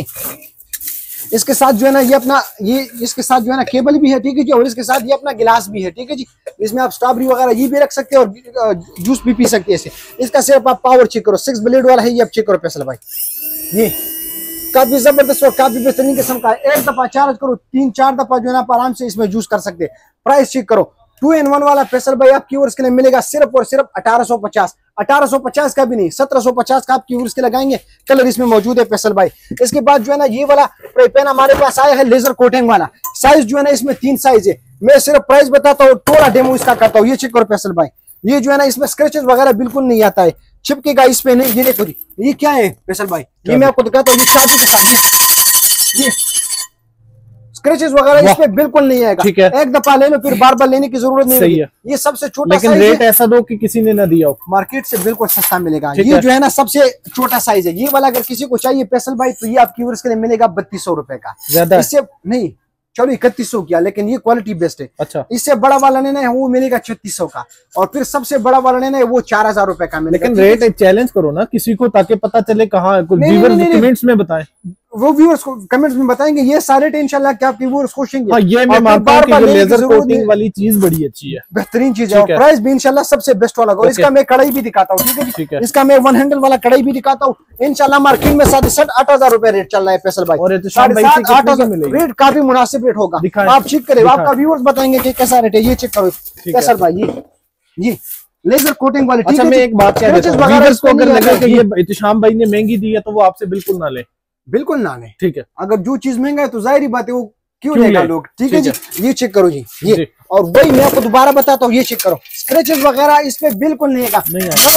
इसके साथ जो है ना ये अपना, ये इसके साथ जो है ना केबल भी है, ठीक है जी। और इसके साथ ये अपना गिलास भी है, ठीक है जी। इसमें आप स्ट्रॉबेरी वगैरह ये भी रख सकते हैं और जूस भी पी सकते हैं इससे। इसका सिर्फ आप पावर चेक करो, 6 ब्लेड वाला है, ये आप चेक करो फैसल भाई। ये काफी जबरदस्त और काफी बेहतरीन किस्म का है। एक दफा चार्ज करो, 3-4 दफा जो है ना आप आराम से इसमें जूस कर सकते हैं। प्राइस चेक करो, 2 in 1 वाला फैसल भाई आपकी ओर के लिए मिलेगा सिर्फ और सिर्फ 1850। 1850 का भी नहीं, 1750 का आपकी ओर के लगाएंगे। कलर इसमें मौजूद है फैसल भाई। इसके बाद जो है ना ये वाला फ्राई पैन हमारे पास आया है, लेजर कोटिंग वाला। साइज जो है ना इसमें 3 साइज है। मैं सिर्फ प्राइस बताता हूँ, थोड़ा डेमो इसका करता हूँ। ये चेक करो फैसल भाई, ये जो है ना इसमें स्क्रैचेस वगैरह बिल्कुल नहीं आता है, चिपकेगा इस पे नहीं। ये देखो जी, ये क्या है फैसल भाई, ये मैं आपको दिखाता हूँ। ये चाबी के साथ ये स्क्रैचेस वगैरह इस पे बिल्कुल नहीं आएगा। ठीक है, एक दफा ले लो फिर बार बार लेने की जरूरत नहीं है। ये सबसे छोटा, लेकिन रेट ऐसा दो कि किसी ने ना दिया हो, मार्केट से बिल्कुल सस्ता मिलेगा। ये जो है ना सबसे छोटा साइज है, ये वाला अगर किसी को चाहिए फैसल भाई तो ये आपकी व्यूअर्स के लिए मिलेगा 3200 रुपए का। ज्यादा इससे नहीं, चलो 3100 किया, लेकिन ये क्वालिटी बेस्ट है। अच्छा, इससे बड़ा वाला लेना है वो मिलेगा 3600 का, और फिर सबसे बड़ा वाला लेना है वो 4000 रुपए का मिलेगा। लेकिन रेट चैलेंज करो ना किसी को, ताकि पता चले कहाँ, कमेंट्स में बताएं, वो व्यूअर्स को कमेंट्स में बताएंगे। ये सारे इंशाल्लाह क्या आपके व्यूअर्स खुश होंगे। हाँ, ये मैं मानता हूं कि ये लेजर कोटिंग वाली चीज बड़ी अच्छी है, बेहतरीन चीज है, और प्राइस भी इंशाल्लाह सबसे बेस्ट वाला होगा। इसका मैं कढ़ाई भी दिखाता हूँ, ठीक है, इसका मैं 1 हैंडल वाला कढ़ाई भी दिखाता हूँ। इंशाल्लाह मार्केट में 7,500-8,000 रुपए रेट चल रहा है फैसल भाई, और 7,500-8,000 रेट काफी मुनासिब रेट होगा। आप चेक करें, आपका व्यूअर्स बताएंगे कि कैसा रेट है। ये चेक करो फैसल भाई, ये लेजर कोटिंग वाली। अच्छा, मैं एक बात कह देता हूं, व्यूअर्स को अगर लगे कि ये इत्तिशाम भाई ने महंगी दी है तो वो आपसे बिल्कुल ना ले, बिल्कुल ना ले, ठीक है। अगर जो चीज महंगा है तो जाहिर बात है वो क्यों लेगा लोग, ठीक है जी। ये चेक करो जी, ये, और वही मैं आपको दोबारा बताता हूँ, ये चेक करो, स्क्रैचेस वगैरह इस पे बिल्कुल नहीं आएगा,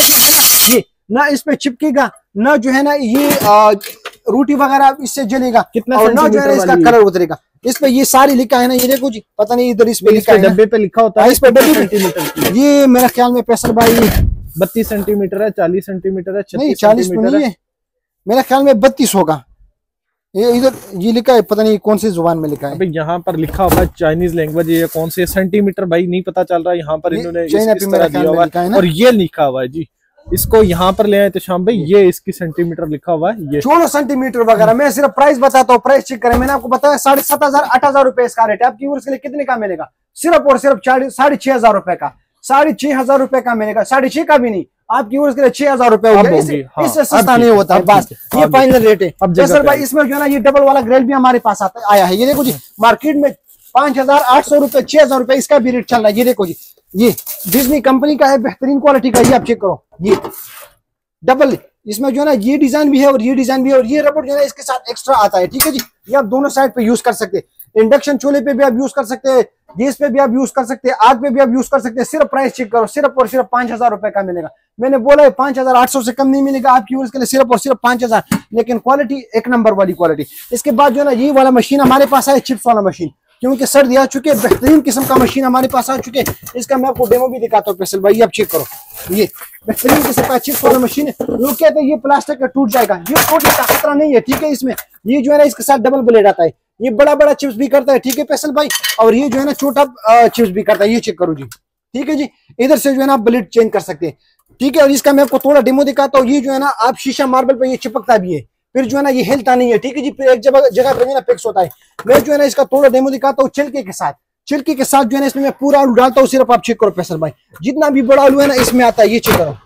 ये ना इस पे चिपकेगा, ना जो है ना ये रोटी वगैरह इससे जलेगा, कितना, और ना जो है इसका कलर उतरेगा। इस पे ये सारी लिखा है ना, ये देखो जी, पता नहीं इधर इस पे लिखा है, डब्बे पे लिखा होता है, इस पे सेंटीमीटर, ये मेरा ख्याल में फैसल भाई 32 सेंटीमीटर है, 40 सेंटीमीटर है, नहीं 40 में नहीं है, मेरा ख्याल में 32 होगा। ये इधर ये लिखा है, पता नहीं कौन सी जुबान में लिखा है। अबे यहाँ पर लिखा हुआ है चाइनीज लैंग्वेज, ये कौन से सेंटीमीटर भाई नहीं पता चल रहा है। यहाँ पर इन्होंने इस तरह दिया हुआ है, और ये लिखा हुआ है जी, इसको यहाँ पर ले आए तो शाम भाई, ये इसकी सेंटीमीटर लिखा हुआ है, ये छोड़ो सेंटीमीटर वगैरह, मैं सिर्फ प्राइस बताता हूँ, प्राइस चेक करें। मैंने आपको बताया 7,500-8,000 रुपए इसका रेट है। आपकी व्यूअर्स के लिए कितने का मिलेगा? सिर्फ और सिर्फ 6,500 रुपए का, 6,500 रुपए का मिलेगा, 6,500 का भी नहीं, आपकी व्यूअर्स के लिए 6,000 रुपए हो गया। इससे सस्ता नहीं होता है, बस ये फाइनल रेट है। सर भाई इसमें जो है ना ये डबल वाला ग्रिल भी हमारे पास आया है, ये देखो जी, मार्केट में 5,800 रुपए 6,000 रुपए इसका भी रेट चल रहा है। ये देखो जी, ये डिज्नी कंपनी का है, बेहतरीन क्वालिटी का, ये आप चेक करो, ये डबल, इसमें जो है ना ये डिजाइन भी है और ये डिजाइन भी है, और ये रबड़ जो है इसके साथ एक्स्ट्रा आता है, ठीक है जी। ये आप दोनों साइड पे यूज कर सकते हैं, इंडक्शन चूल्हे पे भी आप यूज कर सकते हैं, गैस पे भी आप यूज कर सकते हैं, आग पे भी आप यूज कर सकते हैं। सिर्फ प्राइस चेक करो, सिर्फ और सिर्फ 5,000 रुपए का मिलेगा। मैंने बोला है 5,800 से कम नहीं मिलेगा आपकी व्यूअर्स के लिए, सिर्फ और सिर्फ 5,000, लेकिन क्वालिटी एक नंबर वाली क्वालिटी। इसके बाद जो है ना ये वाला मशीन हमारे पास है, चिप्स वाला मशीन, क्योंकि सर्दी आ चुके हैं, बेहतरीन किस्म का मशीन हमारे पास आ चुके हैं। इसका मैं आपको डेमो भी दिखाता हूँ फैसल भाई, आप चेक करो, ये बेहतरीन किस्म का चिप्स वाला मशीन है। लोग कहते हैं ये प्लास्टिक का टूट जाएगा, ये टूटने का खतरा नहीं है, ठीक है। इसमें ये जो है ना इसके साथ डबल ब्लेड आता है, ये बड़ा बड़ा चिप्स भी करता है, ठीक है फैसल भाई, और ये जो है ना छोटा चिप्स भी करता है, ये चेक करो जी, ठीक है जी। इधर से जो है ना आप ब्लेड चेंज कर सकते हैं, ठीक है। और इसका मैं आपको थोड़ा डेमो दिखाता हूँ। ये जो है ना आप शीशा मार्बल पे ये चिपकता भी है, फिर जो है ना ये हिलता नहीं है, ठीक है जी, फिर एक जगह पे ना फिक्स होता है। मैं जो है ना इसका थोड़ा डेमो दिखाता हूँ छिलके के साथ, छिलके के साथ जो है ना इसमें मैं पूरा आलू डालता हूँ, सिर्फ आप चेक करो फैसल भाई, जितना भी बड़ा आलू है ना इसमें आता है, ये चेक करो,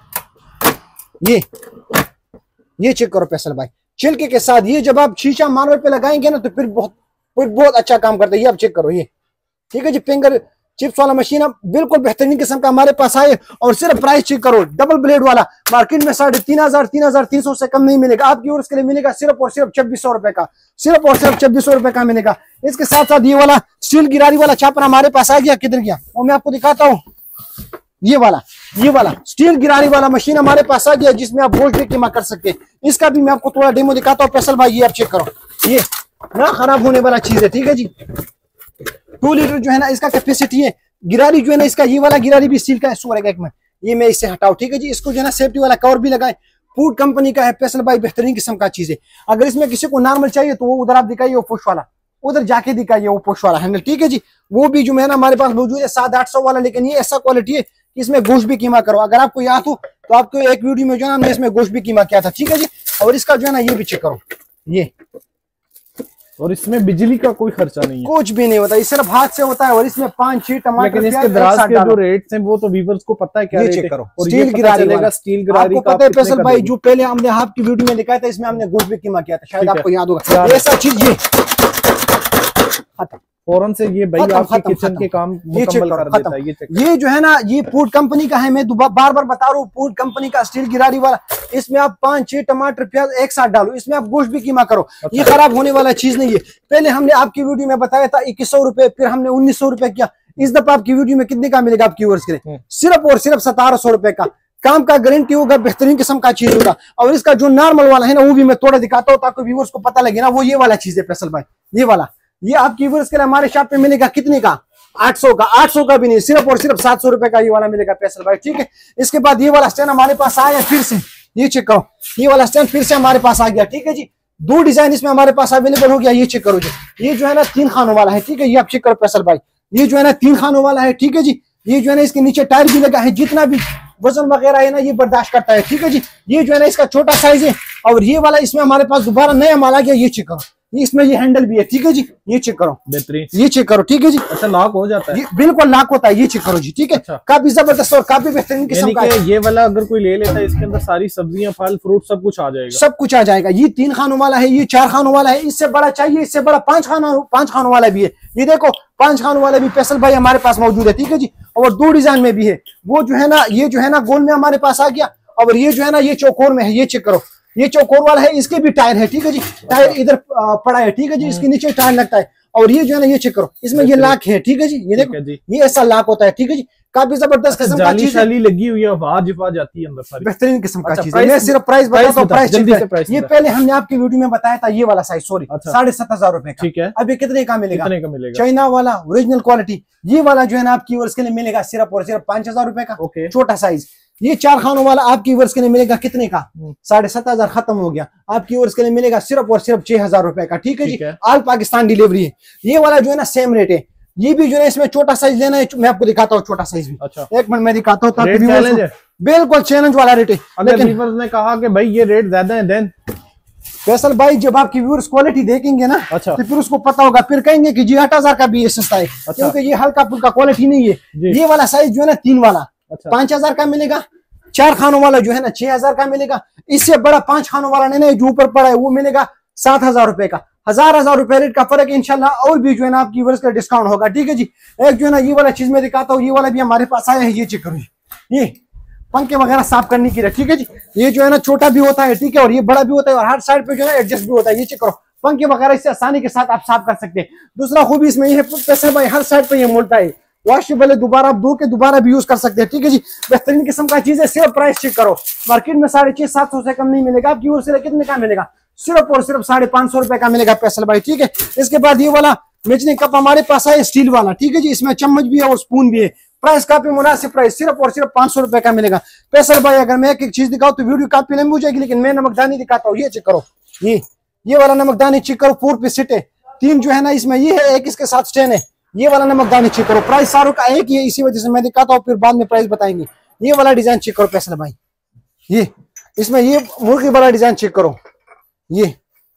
ये चेक करो फैसल भाई, छिलके के साथ। ये जब आप शीशा मार्बल पे लगाएंगे ना तो फिर बहुत अच्छा काम करता है, ये आप चेक करो, ये ठीक है जी। फिंगर चिप्स वाला मशीन अब बिल्कुल बेहतरीन किस्म का हमारे पास आए, और सिर्फ प्राइस चेक करो, डबल ब्लेड वाला, मार्केट में 3,500 3,300 से कम नहीं मिलेगा आपकी व्यूअर्स के लिए, मिलेगा सिर्फ और सिर्फ 2,400 रुपए का, सिर्फ और सिर्फ 2,400 रुपए का मिलेगा। इसके साथ साथ ये वाला स्टील गिरारी वाला छापर हमारे पास आ गया, किधर गया वो मैं आपको दिखाता हूँ। ये वाला स्टील गिरारी वाला मशीन हमारे पास आ गया, जिसमें आप गोश्त भी कीमा कर सकते हैं। इसका भी मैं आपको थोड़ा डेमो दिखाता हूँ फैसल भाई, ये आप चेक करो, ये ना खराब होने वाला चीज है, ठीक है जी। 2 लीटर जो है ना इसका कैपेसिटी है। गिरारी जो है ना इसका, ये वाला गिरारी भी स्टील का है, सुअर एक में, ये मैं इससे हटाऊं, ठीक है जी। इसको जो है ना सेफ्टी वाला कवर भी लगाए, फूड कंपनी का है फैसल भाई, बेहतरीन किस्म का चीज है। अगर इसमें किसी को नॉर्मल चाहिए तो वो उधर आप दिखाइए, वो पुश वाला उधर जाके दिखाइए, वो पुश वाला हैंडल, ठीक है जी। वो भी जो है ना हमारे पास मौजूद है 700-800 वाला, लेकिन ये ऐसा क्वालिटी है कि इसमें गोश्त भी कीमा करो। अगर आपको याद हो तो आपको एक वीडियो में जो है ना हमने इसमें गोश्त भी कीमा किया था, ठीक है जी। और इसका जो है ना ये भी चेक करो, ये, और इसमें बिजली का कोई खर्चा नहीं है, कुछ भी नहीं होता, ये सिर्फ हाथ से होता है। और इसमें 5-6 टमाटर, लेकिन इसके दराज के जो रेट्स हैं वो तो व्यूअर्स को पता है क्या रेट है। करो, और स्टील गिरारी वाला, स्टील गिरारी आपको पता है फैसल भाई, जो पहले हमने आपकी वीडियो में दिखाया था, इसमें हमने गोश्त भी कीमा किया था, शायद आपको याद होगा। ऐसा चीज ये फौरन से ये भाई आपके किचन के काम मुकम्मल कर देता है। ये जो है ना ये फूड कंपनी का है, मैं बार बार बता रहा हूँ, फूड कंपनी का स्टील गिरारी वाला। इसमें आप 5-6 टमाटर प्याज एक साथ डालो, इसमें आप गोश्त भी कीमा करो, ये खराब होने वाला चीज नहीं है। पहले हमने आपकी वीडियो में बताया था 2,100 रुपए, फिर हमने 1,900 रुपए किया। इस दफा आपकी वीडियो में कितने का मिलेगा आपकी व्यूअर्स के लिए? सिर्फ और सिर्फ 1,700 रुपए का। काम का गारंटी होगा, बेहतरीन किस्म का चीज होगा। और इसका जो नॉर्मल वाला है ना वो भी मैं थोड़ा दिखाता हूँ ताकि व्यूअर्स को पता लगे ना, वो ये वाला चीज है फैसल भाई, ये वाला ये आपकी व्यूअर्स के लिए हमारे शॉप पे मिलेगा कितने का? 800 का। 800 का भी नहीं, सिर्फ और सिर्फ 700 रुपए का ये वाला मिलेगा फैसल भाई, ठीक है। इसके बाद ये वाला स्टैंड हमारे पास आया फिर से, ये चेक करो, ये वाला स्टैंड फिर से हमारे पास आ गया, ठीक है जी। 2 डिजाइन इसमें हमारे पास अवेलेबल हो गया, ये चेक करो जी। ये जो है ना 3 खानों वाला है, ठीक है, ये आप चेक करो फैसल भाई, ये जो है ना 3 खानों वाला है, ठीक है जी। ये जो है ना इसके नीचे टायर भी लगा है, जितना भी वजन वगैरह है ना ये बर्दाश्त करता है, ठीक है जी। ये जो है ना इसका छोटा साइज है, और ये वाला इसमें हमारे पास दोबारा नया माल आ गया, ये चेक करो, इसमें ये हैंडल भी है, ठीक है जी। ये चेक करो, बेहतरीन, ये चेक करो, ठीक है जी। अच्छा लॉक हो जाता है? ये बिल्कुल लॉक होता है, ये चेक करो जी, ठीक है। अच्छा। काफी जबरदस्त और काफी बेहतरीन किस्म का है। ये वाला अगर कोई ले लेता है, इसके अंदर सारी सब्जियां, फल, फ्रूट सब कुछ आ जाएगा? सब कुछ आ जाएगा। ये 3 खानों वाला है, ये 4 खानों वाला है, इससे बड़ा चाहिए, इससे बड़ा 5 खानों वाला भी है। ये देखो 5 खानों वाला भी फैसल भाई हमारे पास मौजूद है, ठीक है जी। और 2 डिजाइन में भी है, वो जो है ना ये जो है ना गोल में हमारे पास आ गया, और ये जो है ना ये चौकोर में है, ये चेक करो, ये चौकोर वाला है, इसके भी टायर है, ठीक है जी। टायर इधर पड़ा है, ठीक है जी, इसके नीचे टायर लगता है। और ये जो है ना ये चेक करो, इसमें ये लॉक है, ठीक है जी। ये देखो ये ऐसा लॉक होता है, ठीक है जी। काफी जबरदस्त किस्म का चीज है, लगी हुई है, आवाज जाती है अंदर सारी, बेहतरीन किस्म का चीज है। मैं सिर्फ प्राइस बताता हूं, प्राइस ये पहले हमने आपकी वीडियो में बताया था, ये वाला साइज, सॉरी 7,500 रुपए का, ठीक है। अभी कितने का मिलेगा? चाइना वाला ओरिजिनल क्वालिटी, ये वाला जो है ना आपकी वर्ष के लिए मिलेगा सिर्फ और सिर्फ 5,000 रुपए का, छोटा साइज। ये 4 खानों वाला आपकी वर्ष के लिए मिलेगा कितने का? 7,500, खत्म हो गया। आपकी वर्ष के लिए मिलेगा सिर्फ और सिर्फ 6,000 रुपए का, ठीक है जी। ऑल पाकिस्तान डिलीवरी है। ये वाला जो है ना सेम रेट है। ये भी जो है इसमें छोटा साइज लेना है, मैं आपको दिखाता हूँ छोटा साइज भी। अच्छा। 1 मिनट में दिखाता हूँ, बिल्कुल चैलेंज वाला रेट है। लेकिन व्यूअर्स ने कहा कि भाई ये रेट ज्यादा है, देन फैसल भाई जब आपकी व्यूअर्स क्वालिटी देखेंगे ना, अच्छा, तो फिर उसको पता होगा, फिर कहेंगे कि जी 8,000 का भी ये सस्ता है। अच्छा। क्योंकि ये हल्का फुल्का क्वालिटी नहीं है। ये वाला साइज जो है ना 3 वाला 5,000 का मिलेगा, 4 खानों वाला जो है ना 6,000 का मिलेगा। इससे बड़ा 5 खानों वाला नहीं, जो ऊपर पड़ा है वो मिलेगा 7,000 रुपए का। 1,000 रुपए रेट का फर्क है इंशाल्लाह, और भी जो है ना आपकी वर्ष का डिस्काउंट होगा, ठीक है जी। एक जो है ना ये वाला चीज मैं दिखाता हूँ, ये वाला भी हमारे पास आया है, ये चेक करो, ये पंखे वगैरह साफ करने की, ठीक है जी। ये जो है ना छोटा भी होता है, ठीक है, और ये बड़ा भी होता है, और हर साइड पे जो है एडजस्ट भी होता है, ये चेक करो। पंखे वगैरह इससे आसानी के साथ आप साफ कर सकते हैं। दूसरा खूबी इसमें ये है भाई, हर साइड पे ये मोड़ता है, वॉशेबल है, दोबारा आप धो के दोबारा भी यूज कर सकते हैं, ठीक है जी। बेहतरीन किस्म का चीज है। सिर्फ प्राइस चेक करो, मार्केट में 650-700 से कम नहीं मिलेगा। आपकी ओर से कितने का मिलेगा? सिर्फ और सिर्फ 550 रुपए का मिलेगा फैसल भाई, ठीक है। इसके बाद ये वाला मेजनिंग कप हमारे पास है, स्टील वाला, ठीक है जी। इसमें चम्मच भी है और स्पून भी है। प्राइस काफी मुनासिब प्राइस, सिर्फ और सिर्फ 500 रुपए का मिलेगा फैसल भाई। अगर मैं एक चीज दिखाऊं तो वीडियो काफी लंबी हो जाएगी, लेकिन मैं नमकदानी दिखाता हूँ, ये चेक करो, ये वाला नमकदानी चेक करो, 4 पीस सेट है। 3 जो है ना इसमें ये है, एक इसके साथ स्टैंड है। ये वाला नमकदानी चेक करो, प्राइस सारों का एक ही है, इसी वजह से मैं दिखाता हूँ, फिर बाद में प्राइस बताएंगे। ये वाला डिजाइन चेक करो फैसल भाई, ये इसमें ये मुर्गी वाला डिजाइन चेक करो, ये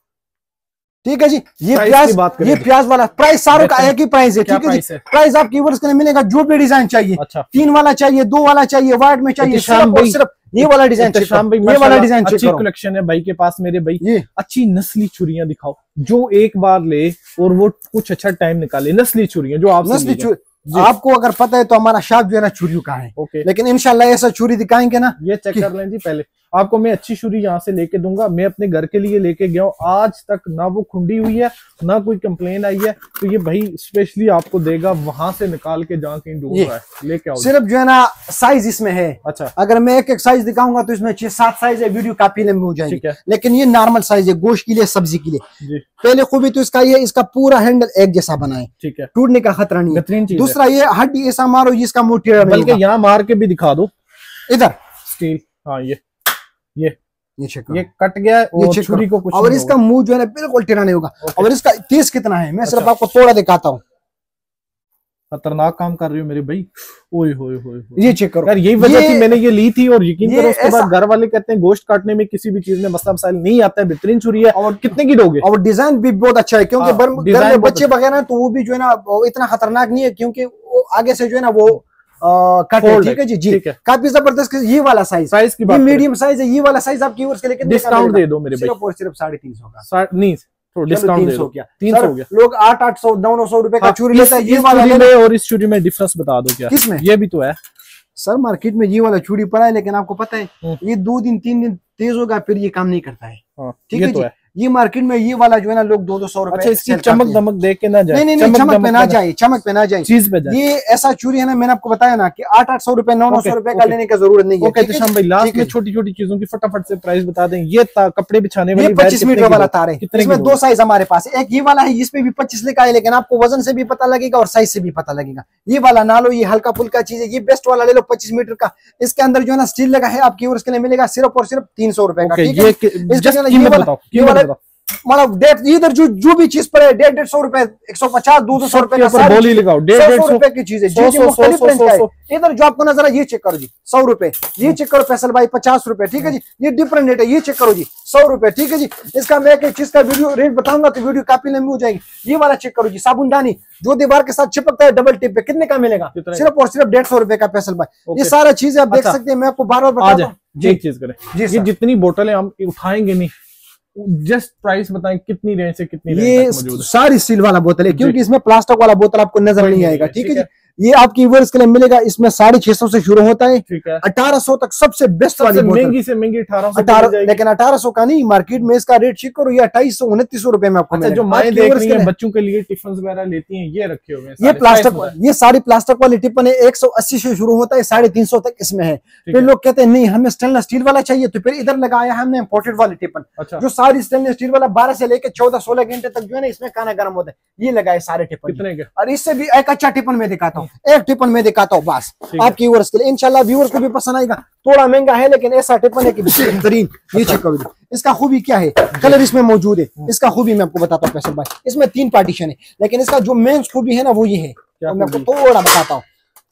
ठीक है जी। ये प्याज वाला प्राइस सारों का एक ही प्राइस है, ठीक है जी। प्राइस आपकी वर्ष के लिए मिलेगा, जो भी डिजाइन चाहिए, 3 वाला चाहिए, 2 वाला चाहिए, व्हाइट में चाहिए, सिर्फ ये वाला डिजाइन, ये वाला डिजाइन अच्छी कलेक्शन है भाई के पास मेरे भाई। ये अच्छी नस्ली छुरियां दिखाओ, जो एक बार ले और वो कुछ अच्छा टाइम निकाले। नस्ली छुरियां जो आप आपको अगर पता है तो हमारा शॉप जो है ना छुरियों का है, लेकिन इंशाल्लाह ऐसा छुरी दिखाएंगे ना। ये चेक कर लें जी, पहले आपको मैं अच्छी छुरी यहाँ से लेके दूंगा। मैं अपने घर के लिए लेके गया हूँ, आज तक ना वो खुंडी हुई है, ना कोई कंप्लेन आई है। तो ये भाई स्पेशली आपको देगा, वहां से निकाल के जहाँ कहीं ढूंढ रहा है लेके आओ। सिर्फ जो है ना साइज इसमें है। अच्छा, अगर मैं एक साइज दिखाऊंगा तो इसमें 6-7 साइज है, वीडियो काफी लंबी हो जाएगी, लेकिन ये नॉर्मल साइज है, गोश्त के लिए, सब्जी के लिए। पहले खूबी तो इसका ये, इसका पूरा हैंडल एक जैसा बना है, ठीक है, टूटने का खतरा नहीं है। दूसरा ये हड्डी ऐसा मारो, इसका मोटिया, बल्कि यहाँ मार के भी दिखा दो, इधर स्टील, हाँ ये कट गया और छुरी को कुछ और इसका मुंह जो है ना बिल्कुल टेढ़ा नहीं होगा। और इसका तेज कितना है, मैं सिर्फ आपको थोड़ा दिखाता हूँ। खतरनाक काम कर रही हो मेरे भाई, ओए होए होए, ये चेक करो यार, यही वजह थी मैंने ये ली थी। और यकीन करो उसके बाद घर वाले कहते हैं गोश्त काटने में किसी भी चीज में मसला मसाइल नहीं आता है, बेहतरीन छुरी है। और कितने की दोगे? और डिजाइन भी बहुत अच्छा है, क्योंकि घर में बच्चे वगैरह तो वो भी जो है ना इतना खतरनाक नहीं है, क्योंकि वो आगे से जो है ना वो कट है, ठीक है जी। जी काफी जबरदस्त। ये वाला साइज की बात, मीडियम साइज है। ये वाला साइज आपकी उसके लिए डिस्काउंट दे दो मेरे भाई, सिर्फ 350 का, नहीं डिस्काउंट 300 क्या, 300 हो गया। लोग 800-900 रुपए का छुरी लेता है, ये वाला और इस छुरी में डिफरेंस बता दो क्या? किसमें? ये भी तो है सर, मार्केट में ये वाला छुरी पड़ा है, लेकिन आपको पता है ये 2 दिन 3 दिन तेज होगा, फिर ये काम नहीं करता है, ठीक है जी। ये मार्केट में ये वाला जो है ना लोग 200 रुपए। अच्छा, इसकी चमक दमक देख के ना जाए। नहीं, चमक पे ना जाए, चमक पे ना जाए, चीज पे जाए। ये ऐसा चूड़ी है ना, मैंने आपको बताया ना कि 800 रुपए 900 रुपए का लेने की जरूरत नहीं है। ओके तो भाई लास्ट में छोटी छोटी चीजों की फटाफट से प्राइस बता दें। ये कपड़े बिछाने वाली 25 मीटर वाला तार है, इसमें 2 साइज हमारे पास है। एक ये वाला है, इसमें भी 25 लिखा है, लेकिन आपको वजन से भी पता लगेगा और साइज से भी पता लगेगा। ये वाला ना लो, ये हल्का फुल्का चीज है, ये बेस्ट वाला ले लो 25 मीटर का। इसके अंदर जो है ना स्टील लगा है, आपकी उसके लिए मिलेगा सिर्फ और सिर्फ 300 रुपए का। मतलब इधर जो भी चीज पड़े 150 रुपए, 150, 200 रुपए का बोली लगाओ, 100 रुपए की चीज है। इधर जो आपको नजर है ये चेक करो जी 100 रुपए, ये चेक करो फैसल भाई 50 रुपए, ठीक है जी। ये डिफरेंट रेट है, ये चेक करो जी 100 रुपए, ठीक है जी। इसका मैं एक चीज का वीडियो रेट बताऊंगा तो वीडियो काफी लंबी हो जाएगी। ये वाला चेक करो जी, साबुनदानी जो दीवार के साथ चिपकता है डबल टिप पे, कितने का मिलेगा? सिर्फ और सिर्फ 150 रुपए का फैसल भाई। ये सारा चीज आप देख सकते हैं, मैं आपको बार बार बता दूं जी। एक चीज करें जी, जितनी बोतलें हम उठाएंगे नहीं, जस्ट प्राइस बताएं कितनी रेंज से कितनी रेंज ये तक मौजूद है? सारी स्टील वाला बोतल है, क्योंकि इसमें प्लास्टिक वाला बोतल आपको नजर नहीं आएगा, ठीक है जी। ये आपकी व्यूअर्स के लिए मिलेगा, इसमें 650 से शुरू होता है, 1800 तक सबसे बेस्ट वाली बोतल। महंगी से महंगी 1800, लेकिन 1800 का नहीं, मार्केट में इसका रेट चेक करो, ये 2800 2900 रुपए में आपको। जो माएं देख रही हैं बच्चों के लिए टिफिन वगैरह लेती हैं, ये रखे हुए हैं, ये प्लास्टिक, ये सारी प्लास्टिक वाली टिफिन है। 180 से शुरू होता है, 350 तक इसमें है। फिर लोग कहते हैं नहीं हमें स्टेनलेस स्टील वाला चाहिए, तो फिर इधर लगाया हमने इम्पोर्टेड वाली टिफिन। जो सारी स्टेनलेस स्टील वाला 12 से लेकर 14-16 घंटे तक जो है ना इसमें खाना गर्म होता है, ये लगाए सारे टिफिन। कितने के? और इससे भी एक अच्छा टिफिन में दिखाता हूँ, एक टिफिन में दिखाता हूँ बस आपकी व्यूअर्स के लिए, इंशाल्लाह व्यूअर्स को भी पसंद आएगा। थोड़ा महंगा है लेकिन ऐसा टिफिन है कि बेहतरीन। ये चेक करो, इसका खूबी क्या है, कलर इसमें मौजूद है। इसका खूबी मैं आपको बताता हूँ फैसल भाई, इसमें 3 पार्टीशन है, लेकिन इसका जो मेन खूबी है ना वो ये है, मैं आपको थोड़ा बताता हूँ।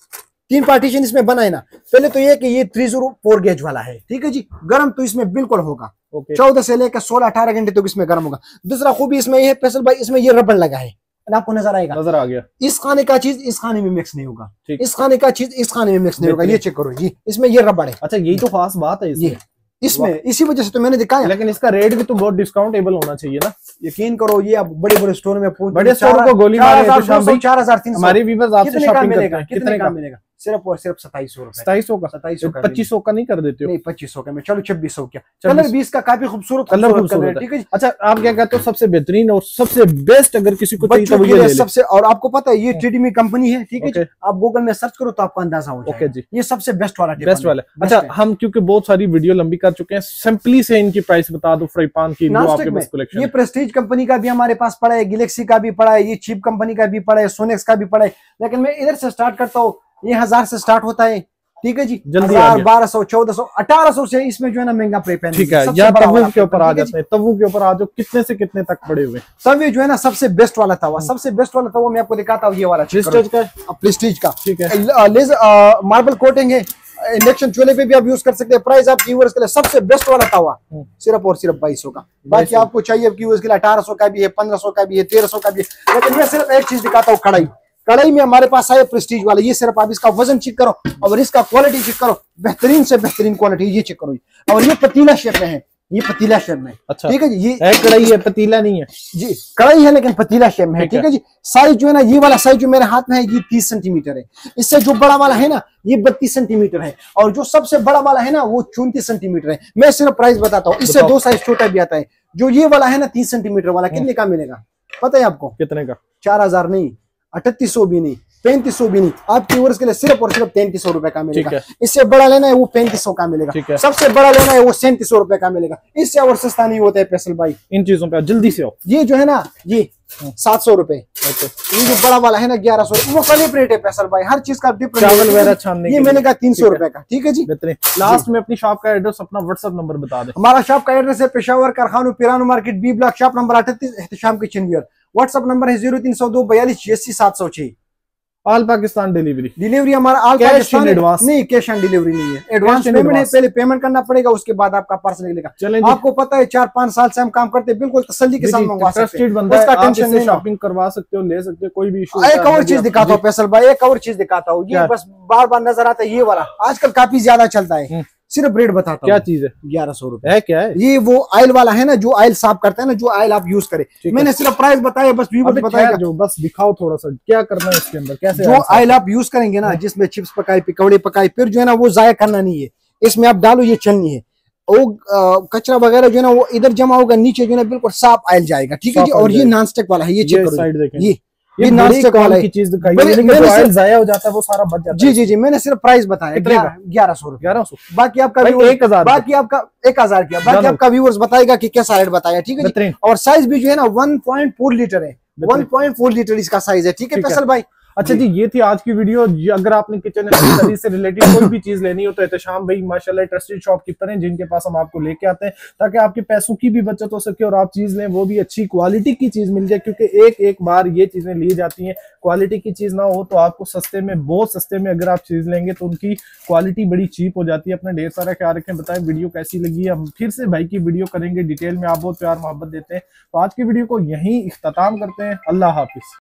3 पार्टीशन इसमें बना है ना। पहले तो ये कि ये 304 गेज वाला है, ठीक है जी। गर्म तो इसमें बिल्कुल होगा, 14 से लेकर 16-18 घंटे तक इसमें गर्म होगा। दूसरा खूबी इसमें ये है फैसल भाई, इसमें ये रबड़ लगा है, आपको नजर आएगा, नजर आ गया। इस खाने का चीज इस खाने में मिक्स नहीं होगा, इस खाने का चीज इस खाने में मिक्स नहीं होगा। ये चेक करो जी, इसमें ये रबड़ है। अच्छा, यही तो खास बात है इसमें इसी वजह से तो मैंने दिखाया। लेकिन इसका रेट भी तो बहुत डिस्काउंटेबल होना चाहिए ना। यकीन करो, ये आप बड़े बड़े स्टोर में बड़े स्टोर को गोली मारे 4300 हमारे व्यूअर्स आपसे शॉपिंग करते हैं, कितने का मिलेगा? सिर्फ और सिर्फ 2700 रुपए। 2700 का? 2500 का नहीं कर देते हो? नहीं 2500 का में, चलो 2600 क्या। कलर भी इसका काफी खूबसूरत कलर है, ठीक है। अच्छा, आप क्या कहते हो सबसे बेहतरीन और सबसे बेस्ट अगर किसी को चाहिए तो वो ये ले ले। सबसे, और आपको पता है ये ट्रेडमी कंपनी है, ठीक है। आप गूगल में सर्च करो तो आपको अंदाजा हो जाएगा। जी, ये सबसे बेस्ट वाला, बेस्ट वाला। अच्छा, हम क्योंकि बहुत सारी वीडियो लंबी कर चुके हैं, सिंपली से इनकी प्राइस बता दो फ्राई पैन की, जो आपके पास कलेक्शन। ये प्रेस्टीज कंपनी का भी हमारे पास पड़ा है, गैलेक्सी का भी पड़ा है, ये चीप कंपनी का भी पड़ा है, सोनेक्स का भी पड़ा है। लेकिन मैं इधर से स्टार्ट करता हूँ, ये 1000 से स्टार्ट होता है, ठीक है जी। जल्दी 1200, 1400, 1800 से इसमें जो है ना महंगा प्रे पैन, ठीक है। या तवू के ऊपर आ जाते हैं, तवू के ऊपर आ जाओ, कितने से कितने तक पड़े हुए? तवे जो है ना सबसे बेस्ट वाला तवा, सबसे बेस्ट वाला तवा मैं आपको दिखाता हूँ। ये वाला प्रेस्टीज का, प्रेस्टीज का, ठीक है। मार्बल कोटिंग है, इंडक्शन चूल्हे पे भी आप यूज कर सकते हैं। प्राइस आप व्यूअर्स के लिए सबसे बेस्ट वाला तवा सिर्फ और सिर्फ 2200 का। बाकी आपको चाहिए व्यूअर्स के लिए 1800 का भी है, 1500 का भी है, 1300 का भी है। लेकिन मैं सिर्फ एक चीज दिखाता हूँ, कढ़ाई। कढ़ाई में हमारे पास है प्रेस्टीज वाला, ये सिर्फ आप इसका वजन चेक करो और इसका क्वालिटी चेक करो, बेहतरीन से बेहतरीन क्वालिटी, ये चेक करो। और ये पतीला शेप में है, ये पतीला शेप में। अच्छा, ठीक है जी। ये कढ़ाई है, पतीला नहीं है जी, कढ़ाई है लेकिन पतीला शेप में है, ठीक है जी। साइज जो है ना, ये वाला साइज जो मेरे हाथ में है ये 30 सेंटीमीटर है। इससे जो बड़ा वाला है ना ये 32 सेंटीमीटर है, और जो सबसे बड़ा वाला है ना वो 34 सेंटीमीटर है। मैं सिर्फ प्राइस बताता हूँ, इससे 2 साइज छोटा भी आता है। जो ये वाला है ना 30 सेंटीमीटर वाला, कितने का मिलेगा पता है आपको? कितने का? 4000 नहीं, 3800 भी नहीं, 3500 भी नहीं, आपके व्यूअर्स के लिए सिर्फ और सिर्फ 3300 रुपए का मिलेगा। इससे बड़ा लेना है वो 3500 का मिलेगा, सबसे बड़ा लेना है वो 3700 रुपए का मिलेगा। इससे और सस्ता नहीं होता है फैसल भाई। इन चीजों पे जल्दी से आओ। ये जो है ना ये 700 रुपए, ये जो बड़ा वाला है ना 1100, वो कलिप रेट है फैसल भाई, हर चीज का डिफरेंट। चावल वगैरह छानने ये मैंने कहा 300 रुपए का, ठीक है जी। लास्ट में अपनी शॉप का एड्रेस, अपना व्हाट्सएप नंबर बता दें। हमारा शॉप का एड्रेस है पेशावर कारखाना Pirano market, B block, shop number 38, Ehtesham kitchenware. WhatsApp number है 0302 42 86 706। ऑल पाकिस्तान डिलीवरी हमारा ऑल पाकिस्तान, एडवांस नहीं, कैश ऑन डिलीवरी नहीं है, एडवांस पेमेंट है। पहले पेमेंट करना पड़ेगा, उसके बाद आपका पार्सल निकलेगा। आपको पता है 4-5 साल से हम काम करते हैं, बिल्कुल तसल्ली के साथ मंगवा सकते हैं, उसका टेंशन नहीं, शॉपिंग करवा सकते हो, ले सकते हो, कोई भी इशू। एक और चीज दिखाता हूँ फैसल भाई, एक और चीज दिखाता हूँ, ये बस बार बार नजर आता है, ये वाला आजकल काफी ज्यादा चलता है। सिर्फ रेट बताता हूँ, क्या चीज है? 1100 रुपए है। क्या है ये? वो ऑयल वाला है ना, जो ऑयल साफ करता है ना, जो ऑयल आप यूज करें। मैंने सिर्फ प्राइस बताया, बस बताया जो, बस दिखाओ थोड़ा सा क्या करना है इसके अंदर, कैसे जो ऑयल आप यूज करेंगे ना, जिसमें चिप्स पकाए, पकौड़े पकाए, फिर जो है ना वो जाया करना नहीं है, इसमें आप डालो, ये चलनी है। वो कचरा वगैरह जो है ना वो इधर जमा होगा, नीचे जो है ना बिल्कुल साफ आयल जाएगा। ठीक है जी। और ये नॉन स्टिक वाला है, ये चेक करो, ये नॉन स्टिक वाला की चीज दिखाई, ऑयल जाया हो जाता है वो सारा बच जाता है। जी जी, मैंने सिर्फ प्राइस बताया 1100 रुपए। 1100, बाकी आपका 1000, बाकी आपका 1000 किया, बाकी आपका व्यूअर्स बताएगा कि कैसा रेट बताया। ठीक है जी। और साइज भी जो है ना 1.4 लीटर है, 1.4 लीटर इसका साइज है। ठीक है फैसल भाई। अच्छा जी, ये थी आज की वीडियो। अगर आपने किचन एक्सेसरीज से रिलेटेड कोई भी चीज लेनी हो तो एहतशाम भाई माशाल्लाह ट्रस्टेड शॉपकीपर हैं, जिनके पास हम आपको लेके आते हैं ताकि आपके पैसों की भी बचत हो सके और आप चीज लें वो भी अच्छी क्वालिटी की चीज मिल जाए, क्योंकि एक बार ये चीजें ली जाती हैं, क्वालिटी की चीज ना हो तो आपको सस्ते में, बहुत सस्ते में अगर आप चीज लेंगे तो उनकी क्वालिटी बड़ी चीप हो जाती है। अपना ढेर सारा ख्याल रखें। बताएं वीडियो कैसी लगी है, हम फिर से भाई की वीडियो करेंगे डिटेल में, आप बहुत प्यार मोहब्बत देते हैं। तो आज की वीडियो को यहीं इख्तिताम करते हैं। अल्लाह हाफिज।